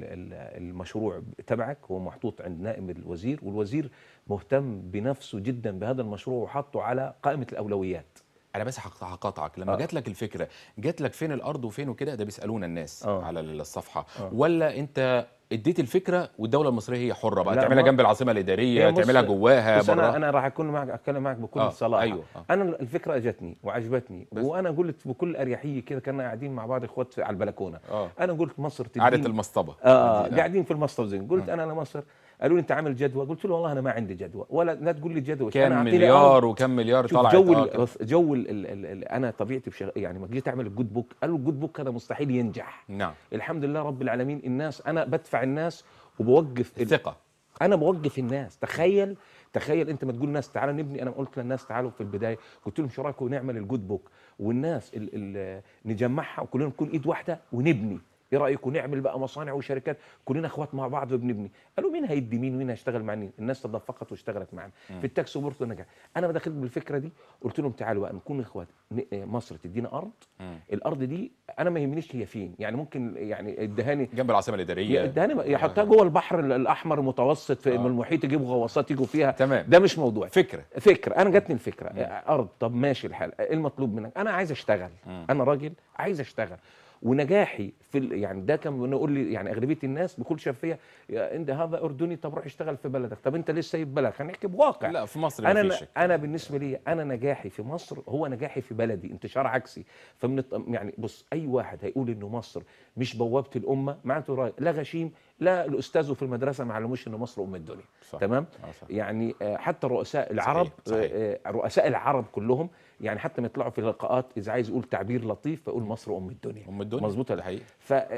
المشروع تبعك هو محطوط عند نائب الوزير، والوزير مهتم بنفسه جدا بهذا المشروع وحاطه على قائمه الاولويات. انا بس هقاطعك، لما آه. جات لك الفكره جات لك فين الارض وفين وكده؟ ده بيسالونا الناس آه. على الصفحه آه. ولا انت اديت الفكره والدوله المصريه هي حره بقى تعملها جنب العاصمه الاداريه، تعملها جواها بره؟ انا انا راح اكون معك، اتكلم معك بكل آه. صراحه. أيوه. آه. انا الفكره اجتني وعجبتني، وانا قلت بكل اريحيه كده، كنا قاعدين مع بعض اخوات على البلكونه. آه. انا قلت مصر تدين عاده المصطبه اه, آه. قاعدين في المصطبه زين. قلت م. انا لمصر، قالوا لي انت عامل جدوى، قلت له والله انا ما عندي جدوى، ولا لا تقول لي جدوى كم مليار وكم مليار طلعت. جو ال جو ال ال ال انا طبيعتي بشغ... يعني ما جيت اعمل الجود بوك، قالوا الجود بوك هذا مستحيل ينجح. نعم. الحمد لله رب العالمين، الناس انا بدفع الناس وبوقف الثقه، انا بوقف الناس. تخيل تخيل انت ما تقول الناس تعالوا نبني، انا قلت للناس تعالوا في البدايه، قلت لهم شو رايكم نعمل الجود بوك والناس ال ال نجمعها وكلنا نكون ايد واحده ونبني، ايه رايكم نعمل بقى مصانع وشركات كلنا اخوات مع بعض وبنبني. قالوا مين هيدي مين ومين هيشتغل مع مين؟ الناس تدفقت واشتغلت معنا في التاكس وبورتو نجح. انا دخلت بالفكره دي، قلت لهم تعالوا بقى نكون اخوات، مصر تدينا ارض، مم. الارض دي انا ما يهمنيش هي فين، يعني ممكن يعني ادهاني جنب العاصمه الاداريه، ادهاني يحطها جوه البحر الاحمر المتوسط في آه. المحيط، يجيبوا غواصات يجوا فيها. تمام. ده مش موضوع، فكره فكره انا جاتني الفكره. مم. ارض، طب ماشي الحال، ايه المطلوب منك؟ انا عايز اشتغل. مم. انا راجل عايز اشتغل، ونجاحي في يعني ده كان بنقول لي يعني اغلبيه الناس بكل شفافيه، انت هذا اردني، طب روح اشتغل في بلدك، طب انت ليه سايب بلدك؟ خلينا نحكي بواقع. لا في مصر انا مفيش. انا بالنسبه لي انا نجاحي في مصر هو نجاحي في بلدي، انتشار عكسي. فمن يعني بص، اي واحد هيقول انه مصر مش بوابه الامه معناته راي لا غشيم، لا الاستاذ في المدرسه ما علموش ان مصر ام الدنيا. صح. تمام. صح. يعني حتى رؤساء العرب، صحيح. صحيح. رؤساء العرب كلهم يعني حتى ما يطلعوا في اللقاءات اذا عايز يقول تعبير لطيف فيقول مصر ام الدنيا. ام الدنيا مظبوط ده حقيقي.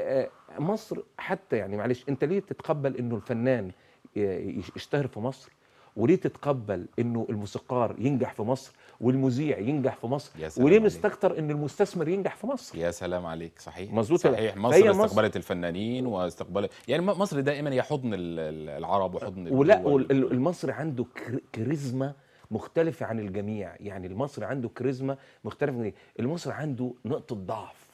فمصر حتى يعني معلش، انت ليه تتقبل انه الفنان يشتهر في مصر، وليه تتقبل انه الموسيقار ينجح في مصر والمذيع ينجح في مصر، وليه مستكتر ان المستثمر ينجح في مصر؟ يا سلام عليك. صحيح مظبوط. صحيح. مصر استقبلت الفنانين واستقبلت، يعني مصر دائما هي حضن العرب وحضن ولا المصري عنده كاريزما مختلفة عن الجميع. يعني المصري عنده كاريزما مختلفة، المصري عنده نقطة ضعف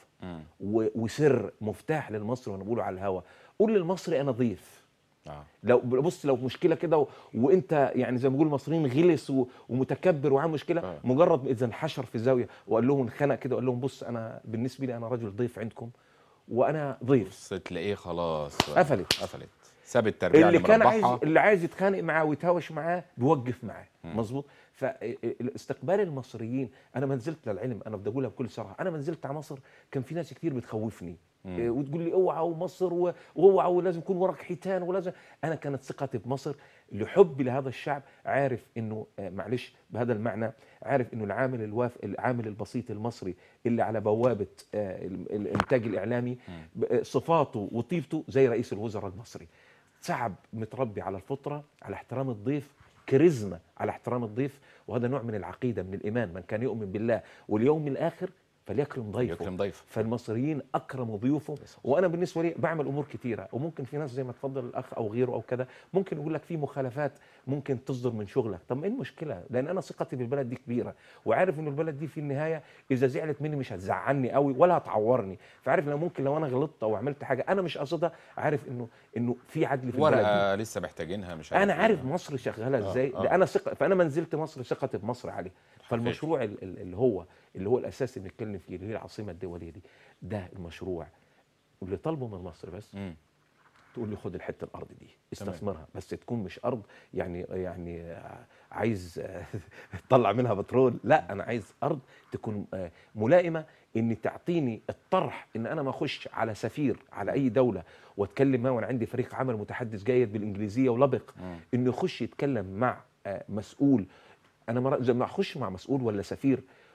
وسر مفتاح للمصري، وانا بقوله على الهوا، قول للمصري انا ضيف. آه. لو بص لو مشكله كده و... وانت يعني زي ما بيقولوا المصريين غلس و... ومتكبر وعامل مشكله، آه. مجرد اذا انحشر في زاويه وقال لهم انخنق كده وقال لهم بص انا بالنسبه لي انا راجل ضيف عندكم وانا ضيف، بص تلاقيه خلاص قفلت قفلت ساب التربيه اللي كان عايز اللي عايز يتخانق معاه ويتهاوش معاه بيوقف معاه. مظبوط. فاستقبال المصريين، انا ما نزلت للعلم، انا بدي اقولها بكل صراحه، انا ما نزلت على مصر كان في ناس كتير بتخوفني مم. وتقول لي اوعى ومصر واوعى ولازم يكون وراك حيتان ولازم. انا كانت ثقتي بمصر لحبي لهذا الشعب، عارف انه معلش بهذا المعنى، عارف انه العامل الواف العامل البسيط المصري اللي على بوابه الانتاج الاعلامي صفاته وطيبته زي رئيس الوزراء المصري، شعب متربي على الفطره، على احترام الضيف، كاريزما على احترام الضيف، وهذا نوع من العقيده من الايمان، من كان يؤمن بالله واليوم الاخر فليكرم ضيفه. يكرم ضيفه. فالمصريين اكرموا ضيوفه. وانا بالنسبه لي بعمل امور كثيره، وممكن في ناس زي ما تفضل الاخ او غيره او كذا ممكن يقول لك في مخالفات ممكن تصدر من شغلك، طب ايه المشكله؟ لان انا ثقتي بالبلد دي كبيره، وعارف انه البلد دي في النهايه اذا زعلت مني مش هتزعلني قوي ولا هتعورني، فعارف لو ممكن لو انا غلطت او عملت حاجه انا مش قصدها، عارف انه انه في عدل في البلد دي لسه محتاجينها. مش عارف انا عارف إيه. مصر شغاله ازاي. آه. انا ثقه، فانا ما نزلت مصر ثقتي بمصر عليه. فالمشروع اللي هو اللي هو الاساس اللي بنتكلم فيه اللي هي العاصمه الدوليه دي، ده المشروع اللي طالبه من مصر بس م. تقول لي خد الحته الارض دي استثمرها. تمام. بس تكون مش ارض يعني يعني عايز تطلع منها بترول، لا انا عايز ارض تكون ملائمه ان تعطيني الطرح ان انا ما اخش على سفير على اي دوله واتكلم معه، وانا عندي فريق عمل متحدث جيد بالانجليزيه ولبق انه يخش يتكلم مع مسؤول. انا ما اخش مع مسؤول ولا سفير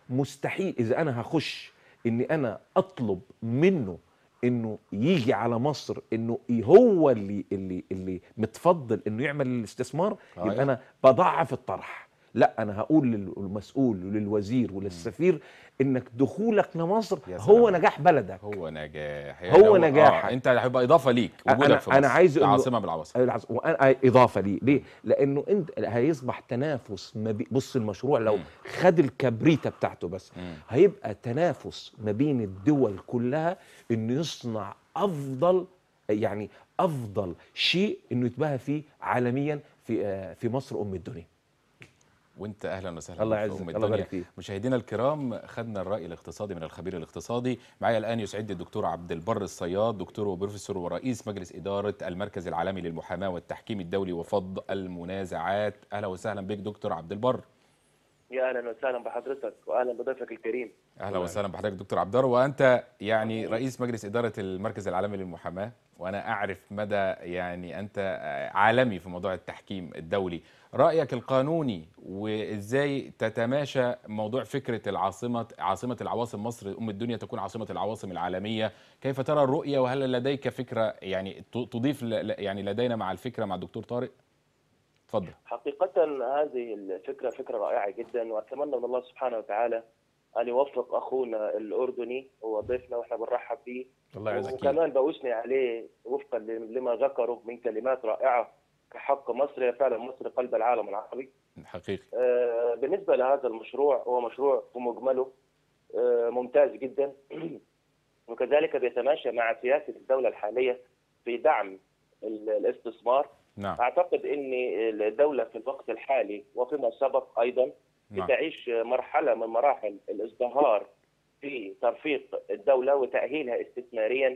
مستحيل اذا انا هخش اني انا اطلب منه انه يجي على مصر، انه هو اللي اللي اللي متفضل انه يعمل الاستثمار، آه يبقى يا. انا بضعف الطرح. لا، انا هقول للمسؤول وللوزير وللسفير انك دخولك لمصر يا هو سلام. نجاح بلدك، هو نجاح هو آه نجاحك. انت هيبقى اضافه ليك وجودك انا في مصر انا عايز اقول له كعاصمه من العواصم. العص- وانا اضافه ليه ليه لانه انت هيصبح تنافس ما بي بص المشروع لو مم. خد الكبريته بتاعته بس، مم. هيبقى تنافس ما بين الدول كلها انه يصنع افضل، يعني افضل شيء انه يتباهى فيه عالميا في آه، في مصر ام الدنيا. وانت اهلا وسهلا الله بك في يعزك، ام الله الدنيا. يبارك فيك. مشاهدينا الكرام، خدنا الراي الاقتصادي من الخبير الاقتصادي. معايا الان يسعدني الدكتور عبد البر الصياد، دكتور وبروفيسور ورئيس مجلس اداره المركز العالمي للمحاماه والتحكيم الدولي وفض المنازعات. اهلا وسهلا بك دكتور عبد البر. يا اهلا وسهلا بحضرتك واهلا بضيفك الكريم. اهلا وسهلا بحضرتك دكتور عبد البر، وانت يعني رئيس مجلس اداره المركز العالمي للمحاماه، وانا اعرف مدى يعني انت عالمي في موضوع التحكيم الدولي. رايك القانوني وازاي تتماشى موضوع فكره العاصمه عاصمه العواصم مصر ام الدنيا تكون عاصمه العواصم العالميه، كيف ترى الرؤيه وهل لديك فكره يعني تضيف يعني لدينا مع الفكره مع الدكتور طارق؟ اتفضل. حقيقة هذه الفكرة فكرة رائعة جدا، وأتمنى من الله سبحانه وتعالى أن يوفق أخونا الأردني، هو ضيفنا وإحنا بنرحب به. الله يعزك. وكمان بأثني عليه وفقا لما ذكره من كلمات رائعة كحق مصر. فعلا مصر قلب العالم العربي حقيقي. آه بالنسبة لهذا المشروع، هو مشروع في مجمله آه ممتاز جدا وكذلك بيتماشى مع سياسة الدولة الحالية في دعم الاستثمار. نعم. أعتقد أن الدولة في الوقت الحالي وفيما سبق أيضا نعم. بتعيش مرحلة من مراحل الازدهار في ترفيق الدولة وتأهيلها استثماريا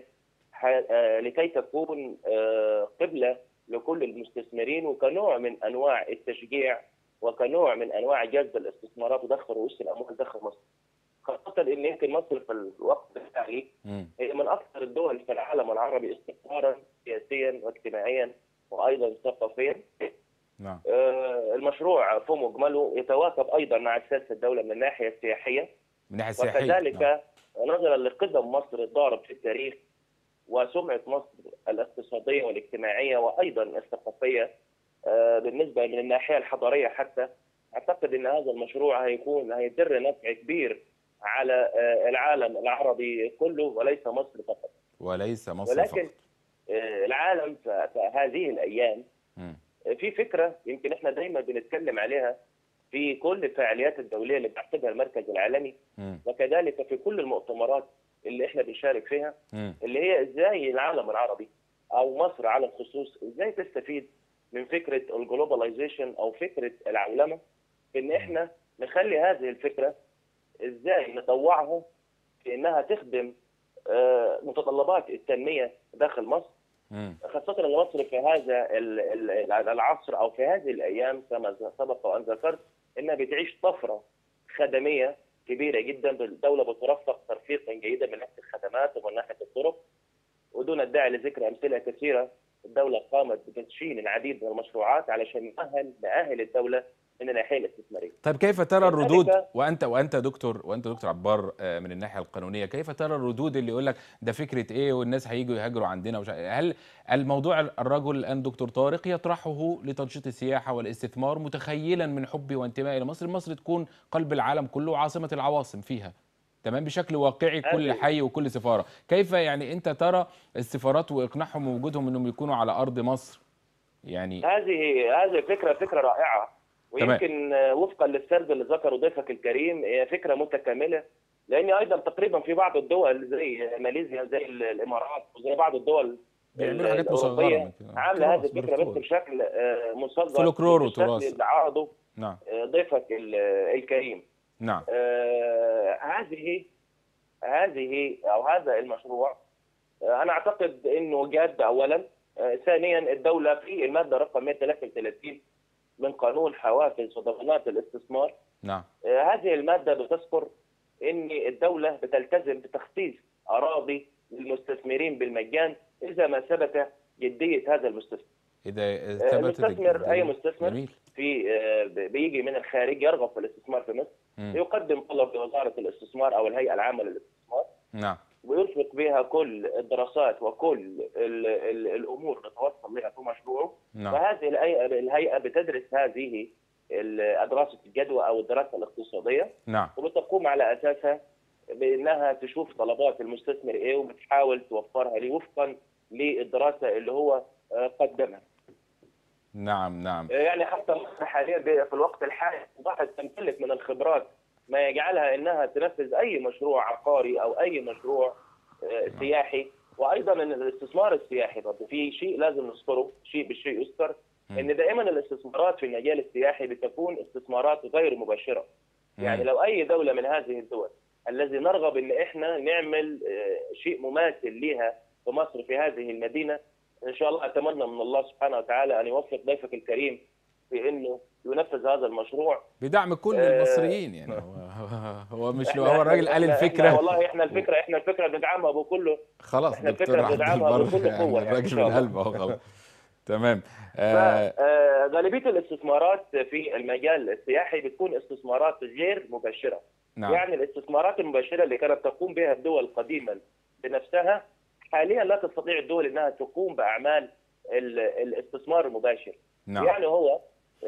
لكي تكون قبلة لكل المستثمرين، وكنوع من أنواع التشجيع وكنوع من أنواع جذب الاستثمارات ودخل رؤوس الأموال داخل مصر. خاصة أن يمكن مصر في الوقت الحالي هي من أكثر الدول في العالم العربي استقرارا سياسيا واجتماعيا وأيضا ثقافيا. نعم. المشروع في مجمله يتواكب أيضا مع سياسة الدولة من الناحية السياحية، من الناحية السياحية. وكذلك نعم. نظرا لقدم مصر الضارب في التاريخ وسمعة مصر الاقتصادية والاجتماعية وأيضا الثقافية بالنسبة من الناحية الحضارية حتى، أعتقد أن هذا المشروع هيكون هيدر نفع كبير على العالم العربي كله وليس مصر فقط. وليس مصر ولكن فقط. العالم في هذه الأيام م. في فكرة يمكن احنا دايما بنتكلم عليها في كل الفعاليات الدولية اللي بيعقدها المركز العالمي م. وكذلك في كل المؤتمرات اللي احنا بنشارك فيها، م. اللي هي ازاي العالم العربي او مصر على الخصوص ازاي تستفيد من فكرة الجلوباليزيشن او فكرة العولمة، في ان احنا نخلي هذه الفكرة ازاي نطوعها في انها تخدم متطلبات التنمية داخل مصر، خاصة أن مصر في هذا العصر أو في هذه الأيام كما سبق وأن ذكرت أنها بتعيش طفرة خدمية كبيرة جدا. الدولة بترفق ترفيقا جيدا من ناحية الخدمات ومن ناحية الطرق، ودون الداعي لذكر أمثلة كثيرة الدولة قامت بتدشين العديد من المشروعات علشان نأهل نأهل الدولة من الناحية الاستثمارية. طيب كيف ترى الردود وانت وانت دكتور وانت دكتور عبار من الناحيه القانونيه، كيف ترى الردود اللي يقول لك ده فكره ايه والناس هيجوا يهاجروا عندنا وش... هل الموضوع الرجل الان دكتور طارق يطرحه لتنشيط السياحه والاستثمار متخيلا من حبي وانتمائي لمصر مصر تكون قلب العالم كله وعاصمه العواصم فيها تمام بشكل واقعي كل حي وكل سفاره، كيف يعني انت ترى السفارات واقناعهم ووجودهم انهم يكونوا على ارض مصر؟ يعني هذه هذه فكره فكره رائعه، ويمكن وفقا للسرد اللي ذكره ضيفك الكريم هي فكره متكامله، لان ايضا تقريبا في بعض الدول زي ماليزيا زي الامارات وزي بعض الكريم بيعملوا حاجات مصغره عامله هذه الفكره بس بشكل مصغر فولكلور وتراث اللي عرضه نعم ضيفك الكريم. نعم. آه هذه هذه او هذا المشروع آه انا اعتقد انه جاد اولا. آه ثانيا الدوله في الماده رقم مئة وثلاثة وثلاثين من قانون حوافز وضمانات الاستثمار، نعم. آه هذه الماده بتذكر ان الدوله بتلتزم بتخصيص اراضي للمستثمرين بالمجان اذا ما ثبت جديه هذا المستثمر. اذا ثبتت المستثمر اي مستثمر جميل. في بيجي من الخارج يرغب في الاستثمار في مصر م. يقدم طلب لوزاره الاستثمار او الهيئه العامه للاستثمار. نعم. ويرفق بها كل الدراسات وكل ال ال الامور اللي توصل لها في مشروعه. نعم. وهذه الهيئه بتدرس هذه دراسه الجدوى او الدراسه الاقتصاديه. نعم. وبتقوم على اساسها بانها تشوف طلبات المستثمر ايه وبتحاول توفرها له وفقا للدراسه اللي هو قدمها. نعم نعم. يعني حتى مصر حاليا في الوقت الحالي اصبحت تمتلك من الخبرات ما يجعلها انها تنفذ اي مشروع عقاري او اي مشروع سياحي. وايضا ان الاستثمار السياحي برضه في شيء لازم نذكره، شيء بالشيء يذكر، ان دائما الاستثمارات في المجال السياحي بتكون استثمارات غير مباشره. يعني لو اي دوله من هذه الدول الذي نرغب ان احنا نعمل شيء مماثل لها في مصر في هذه المدينه، ان شاء الله اتمنى من الله سبحانه وتعالى ان يوفق ضيفك الكريم في انه ينفذ هذا المشروع بدعم كل آه المصريين. يعني هو هو مش هو الراجل قال الفكره. والله احنا الفكره احنا الفكره بندعمها بكل خلاص. احنا الفكره بندعمها بكل قوه. يعني الراجل من قلبه خلاص. تمام. آه غالبيه الاستثمارات في المجال السياحي بتكون استثمارات غير مباشره. نعم. يعني الاستثمارات المباشره اللي كانت تقوم بها الدول قديما بنفسها حاليا لا تستطيع الدول انها تقوم باعمال الاستثمار المباشر. نعم. يعني هو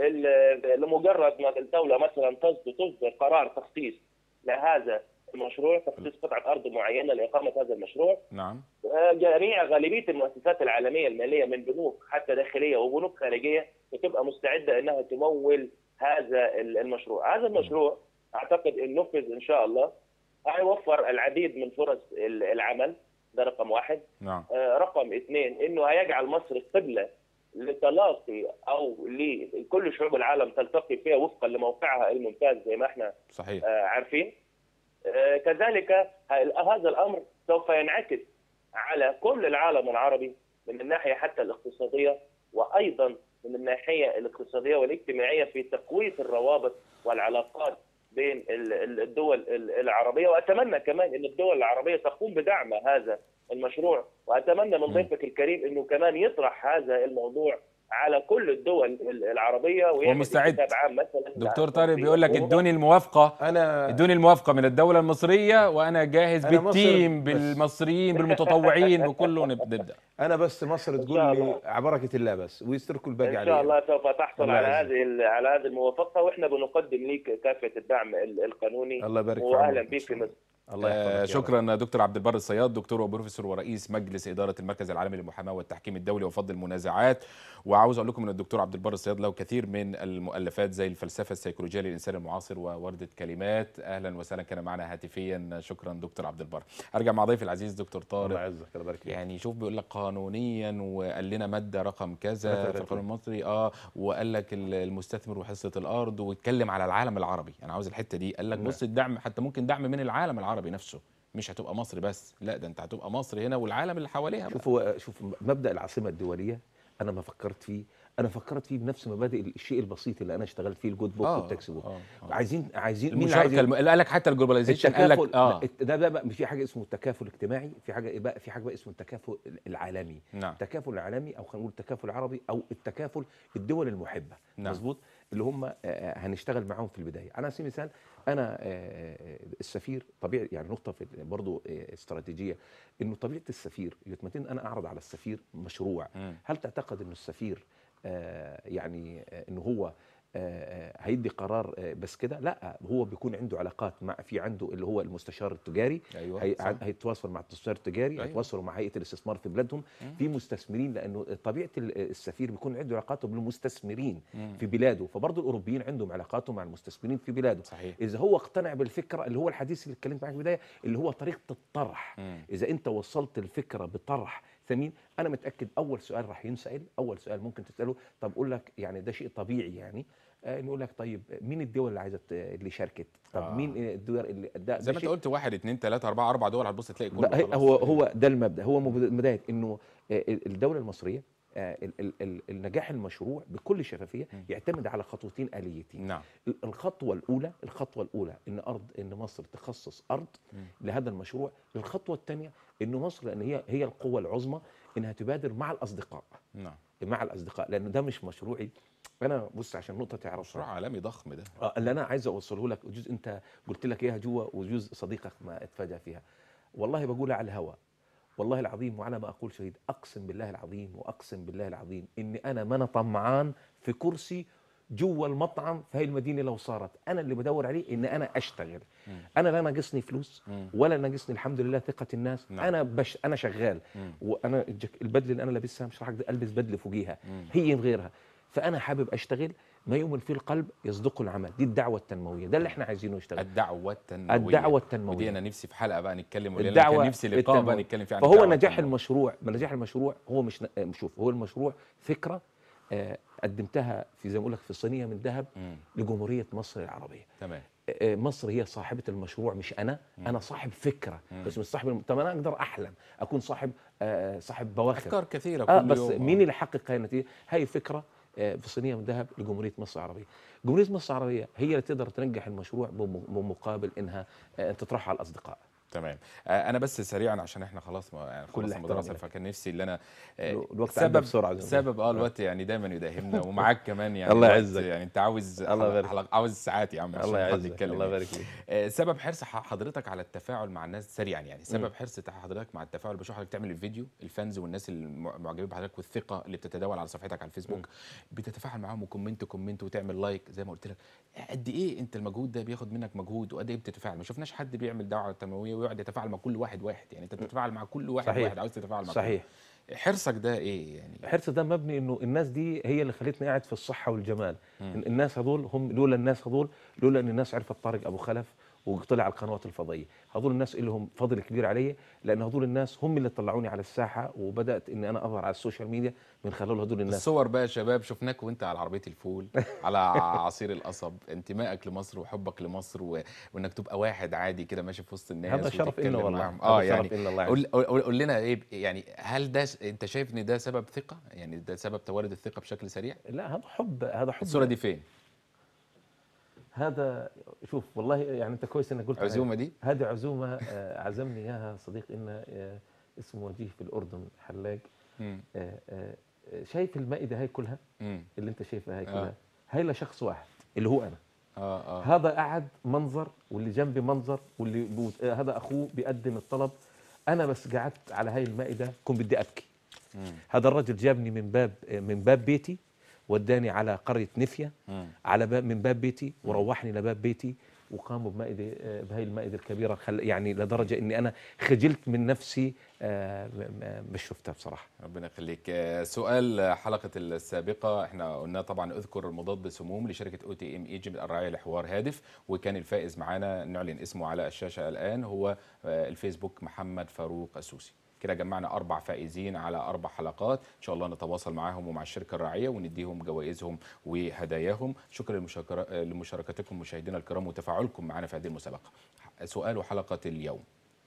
لمجرد ما الدوله مثلا تصدر قرار تخصيص لهذا المشروع، تخصيص قطعه ارض معينه لاقامه هذا المشروع. نعم. جميع غالبيه المؤسسات العالميه الماليه من بنوك حتى داخليه وبنوك خارجيه بتبقى مستعده انها تمول هذا المشروع. هذا المشروع اعتقد ان نفذ ان شاء الله هيوفر العديد من فرص العمل، ده رقم واحد. نعم. آه رقم اثنين انه هيجعل مصر قبله لتلاقي او لكل شعوب العالم تلتقي فيها وفقا لموقعها الممتاز زي ما احنا صحيح. آه عارفين. آه كذلك هذا الامر سوف ينعكس على كل العالم العربي من الناحيه حتى الاقتصاديه، وايضا من الناحيه الاقتصاديه والاجتماعيه في تقويه الروابط والعلاقات بين الدول العربيه. واتمنى كمان ان الدول العربيه تقوم بدعم هذا المشروع، واتمنى من ضيفك الكريم انه كمان يطرح هذا الموضوع على كل الدول العربيه ويعمل كتاب عام مثلا. دكتور طارق بيقول لك ادوني الموافقه، انا ادوني الموافقه من الدوله المصريه وانا جاهز أنا بالتيم بالمصريين بالمتطوعين بكله نبدا. انا بس مصر تقول لي على بركه الله بس ويستركوا الباقي عليه. ان شاء الله سوف تحصل على هذه على هذه الموافقه، واحنا بنقدم لك كافه الدعم القانوني. الله يبارك فيك واهلا بك في مصر. الله آه شكرا دكتور عبد البر الصياد، دكتور وبروفيسور ورئيس مجلس اداره المركز العالمي للمحاماه والتحكيم الدولي وفض المنازعات. وعاوز اقول لكم ان الدكتور عبد البر الصياد له كثير من المؤلفات زي الفلسفه السيكولوجيه للانسان المعاصر وورده كلمات. اهلا وسهلا، كان معنا هاتفيا. شكرا دكتور عبد البر. ارجع مع ضيفي العزيز دكتور طارق. الله يعزك الله يبارك فيك. يعني شوف بيقول لك قانونيا وقال لنا ماده رقم كذا في القانون المصري اه وقال لك المستثمر وحصه الارض واتكلم على العالم العربي. انا عاوز الحته دي. قال لك بص الدعم حتى ممكن دعم من العالم العربي نفسه، مش هتبقى مصر بس، لا ده انت هتبقى مصر هنا والعالم اللي حواليها. شوف هو شوف مبدا العاصمه الدوليه انا ما فكرت فيه، انا فكرت فيه بنفس مبادئ الشيء البسيط اللي انا اشتغلت فيه الجود بوك والتكست بوك. آه آه. عايزين عايزين مين اللي عايز الم... قال لك حتى الجلوباليزيشن قال لك اه ده بقى, بقى في حاجه اسمه التكافل الاجتماعي، في حاجه بقى في حاجه بقى اسمه التكافل العالمي. نعم. التكافل العالمي او خلينا نقول التكافل العربي او التكافل الدول المحبه. نعم. مظبوط، اللي هم هنشتغل معاهم في البدايه. على سبيل المثال انا السفير طبيعي يعني نقطه في برضه استراتيجيه انه طبيعه السفير يتمتن انا اعرض على السفير مشروع. م. هل تعتقد انه السفير آه يعني آه انه هو آه هيدي قرار آه بس كده؟ لا، هو بيكون عنده علاقات مع في عنده اللي هو المستشار التجاري. أيوة هي هيتواصل مع المستشار التجاري. أيوة. هيتواصلوا مع هيئه الاستثمار في بلادهم. مم. في مستثمرين، لانه طبيعه السفير بيكون عنده علاقاته بالمستثمرين مم. في بلاده، فبرضه الاوروبيين عندهم علاقاتهم مع المستثمرين في بلاده. صحيح. اذا هو اقتنع بالفكره اللي هو الحديث اللي اتكلمت معك في البدايه اللي هو طريقه الطرح. مم. اذا انت وصلت الفكره بطرح ثمين، انا متاكد اول سؤال راح ينسال، اول سؤال ممكن تساله طب اقول لك يعني ده شيء طبيعي يعني آه نقول لك طيب مين الدول اللي عايزه اللي شاركت؟ طب آه. مين الدول اللي ده زي ما انت قلت واحد اثنين ثلاثه اربعه اربع دول هتبص تلاقي كله هو هو ده المبدا، هو بدايه انه الدوله المصريه النجاح المشروع بكل شفافيه يعتمد على خطوتين آليتين. نعم. الخطوه الاولى الخطوه الاولى ان ارض ان مصر تخصص ارض م. لهذا المشروع. الخطوه الثانيه انه مصر لان هي هي القوه العظمى انها تبادر مع الاصدقاء. نعم. مع الاصدقاء، لانه ده مش مشروعي انا. بص عشان نقطه تعرفها، مشروع عالمي ضخم ده. اه اللي انا عايز اوصله لك، وجزء انت قلت لك اياها جوا وجزء صديقك ما اتفاجأ فيها. والله بقولها على الهواء، والله العظيم وعلى ما اقول شهيد، اقسم بالله العظيم واقسم بالله العظيم اني انا ما انا طمعان في كرسي جوا المطعم في هاي المدينه. لو صارت انا اللي بدور عليه ان انا اشتغل. مم. انا لا ناقصني فلوس مم. ولا ناقصني الحمد لله ثقه الناس. نعم. انا بش انا شغال. مم. وانا الجك- البدله اللي انا لابسها مش راح أقدر البس بدله فوقيها، مم. هي غيرها. فانا حابب اشتغل. ما يؤمن فيه القلب يصدقه العمل. دي الدعوه التنمويه، ده اللي احنا عايزينه يشتغل. الدعوه التنمويه. الدعوه ودي التنمويه انا نفسي في حلقه بقى نتكلم، ولا الدعوة كان نفسي لقاء بقى التنموية. نتكلم فيه عن فهو الدعوة نجاح التنموية. المشروع، نجاح المشروع هو مش ن- شوف، هو المشروع فكره آه، قدمتها في زي ما اقول لك في صينيه من ذهب مم. لجمهوريه مصر العربيه. تمام. آه، مصر هي صاحبه المشروع مش انا. مم. انا صاحب فكره مم. بس مش صاحب الم... طب انا اقدر احلم اكون صاحب آه، صاحب بواخر افكار كثيره اه كل بس يوم. مين اللي حقق هاي النتيجه؟ هاي فكره آه، في صينيه من ذهب لجمهوريه مصر العربيه. جمهوريه مصر العربيه هي اللي تقدر تنجح المشروع بم- بمقابل انها آه، تطرحها على الاصدقاء. تمام. آه، انا بس سريعا عشان احنا خلاص ما يعني كل خلصنا احترام المدرسه، لك. فكان نفسي اللي انا آه، الوقت عدى بسرعه زي ما سبب اه الوقت يعني دايما يداهمنا ومعاك كمان يعني الله الوقت يعزك. يعني انت عاوز الله حلق- يبارك. حلق- عاوز ساعات يا عم عشان الله حد يعزك، يتكلم الله يعني. يبارك فيك. آه، سبب حرص ح- حضرتك على التفاعل مع الناس سريعا يعني، سبب مم. حرص تح- حضرتك مع التفاعل، بشوف حضرتك تعمل الفيديو، الفانز والناس المعجبين بحضرتك والثقه اللي بتتداول على صفحتك على الفيسبوك، مم. بتتفاعل معاهم وكومنت كومنت وتعمل لايك زي ما قلت لك. قد ايه انت المجهود ده بياخد منك مجهود، وقد ايه بتتفاعل؟ ما شفناش حد بيعمل دعوه تنمويه ويقعد يتفاعل مع كل واحد واحد، يعني انت بتتفاعل مع كل واحد صحيح. واحد، عاوز تتفاعل مع صحيح. كل. حرصك ده ايه يعني؟ حرص ده مبني انه الناس دي هي اللي خلتني قاعد في الصحه والجمال. مم. الناس هذول هم لولا الناس هذول، لولا ان الناس عرفت طارق ابو خلف وطلع على القنوات الفضائيه، هذول الناس اللي هم فضل كبير علي، لان هذول الناس هم اللي طلعوني على الساحه وبدات اني انا اظهر على السوشيال ميديا من خلال هذول الناس. الصور بقى يا شباب شفناك وانت على عربيه الفول على عصير القصب، انتمائك لمصر وحبك لمصر و... وانك تبقى واحد عادي كده ماشي في وسط الناس هذا شرف وتتكلم إلنا والله. معاهم. هذا اه شرف يعني إلنا الله قول, يعزك. قول, قول لنا ايه يعني، هل ده س- انت شايف ان ده سبب ثقه؟ يعني ده سبب توارد الثقه بشكل سريع؟ لا هذا حب، هذا حب. الصوره دي فين؟ هذا شوف والله يعني انت كويس انك قلت عزومه دي؟ هذه عزومه آه، عزمني اياها صديق لنا آه، اسمه وجيه في الاردن حلاق. امم آه، آه، شايف المائده هاي كلها امم اللي انت شايفها هاي آه. كلها، هاي لشخص واحد اللي هو انا. اه اه هذا قعد منظر واللي جنبي منظر واللي بوت... آه، هذا اخوه بيقدم الطلب. انا بس قعدت على هاي المائده كنت بدي ابكي. مم. هذا الرجل جابني من باب آه، من باب بيتي، وداني على قريه نفيه مم. على باب من باب بيتي وروحني لباب بيتي، وقاموا بمائده آه، بهاي المائده الكبيره خل... يعني لدرجه اني انا خجلت من نفسي آه، م- م- مش شفتها بصراحه. ربنا يخليك. آه، سؤال حلقة السابقة احنا قلنا طبعا اذكر مضاد سموم لشركة او تي ام ايجيبت الراعية لحوار هادف، وكان الفائز معانا نعلن اسمه على الشاشة الآن هو آه، الفيسبوك محمد فاروق السوسي. كده جمعنا أربع فائزين على أربع حلقات، إن شاء الله نتواصل معاهم ومع الشركة الراعية ونديهم جوائزهم وهداياهم. شكرا لمشاكر- لمشاركتكم مشاهدينا الكرام وتفاعلكم معنا في هذه المسابقة. سؤال حلقة اليوم: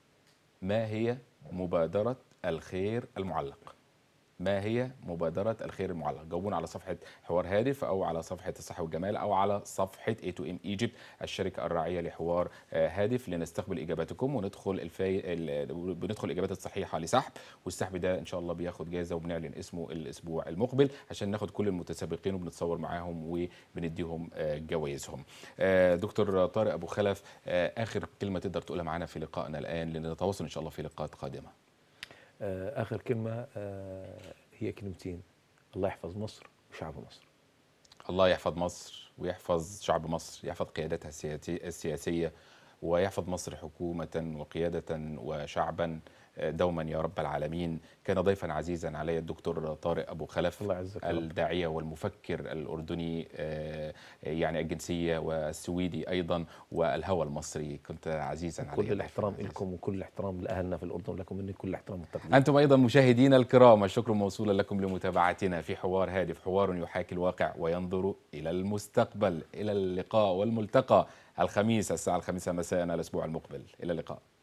ما هي مبادرة الخير المعلق؟ ما هي مبادرة الخير المعلق؟ جاوبونا على صفحة حوار هادف أو على صفحة الصحة والجمال أو على صفحة اي تو ام ايجيبت الشركة الراعية لحوار آه، هادف لنستقبل إجاباتكم وندخل الفي... ال... بندخل الإجابات الصحيحة لسحب، والسحب ده إن شاء الله بياخد جائزة وبنعلن اسمه الأسبوع المقبل عشان ناخد كل المتسابقين وبنتصور معاهم وبنديهم آه، جوائزهم. آه، دكتور طارق أبو خلف، آه، آخر كلمة تقدر تقولها معانا في لقائنا الآن لنتواصل إن شاء الله في لقاءات قادمة. آه، اخر كلمه آه، هي كلمتين: الله يحفظ مصر وشعب مصر. الله يحفظ مصر ويحفظ شعب مصر، يحفظ قيادتها السياسي- السياسية ويحفظ مصر حكومة وقيادة وشعبا دوما يا رب العالمين. كان ضيفا عزيزا علي الدكتور طارق أبو خلف، الله يعزك يا رب. الداعية والمفكر الأردني، آه، يعني الجنسية والسويدي أيضا والهوى المصري. كنت عزيزا علي. كل الاحترام لكم وكل الاحترام لاهلنا في الاردن، ولكم مني كل الاحترام والتقدير. أنتم أيضا مشاهدينا الكرام، الشكر موصولا لكم لمتابعتنا في حوار هادف، حوار يحاكي الواقع وينظر إلى المستقبل. إلى اللقاء والملتقى الخميس الساعة الخامسة مساء الأسبوع المقبل. إلى اللقاء.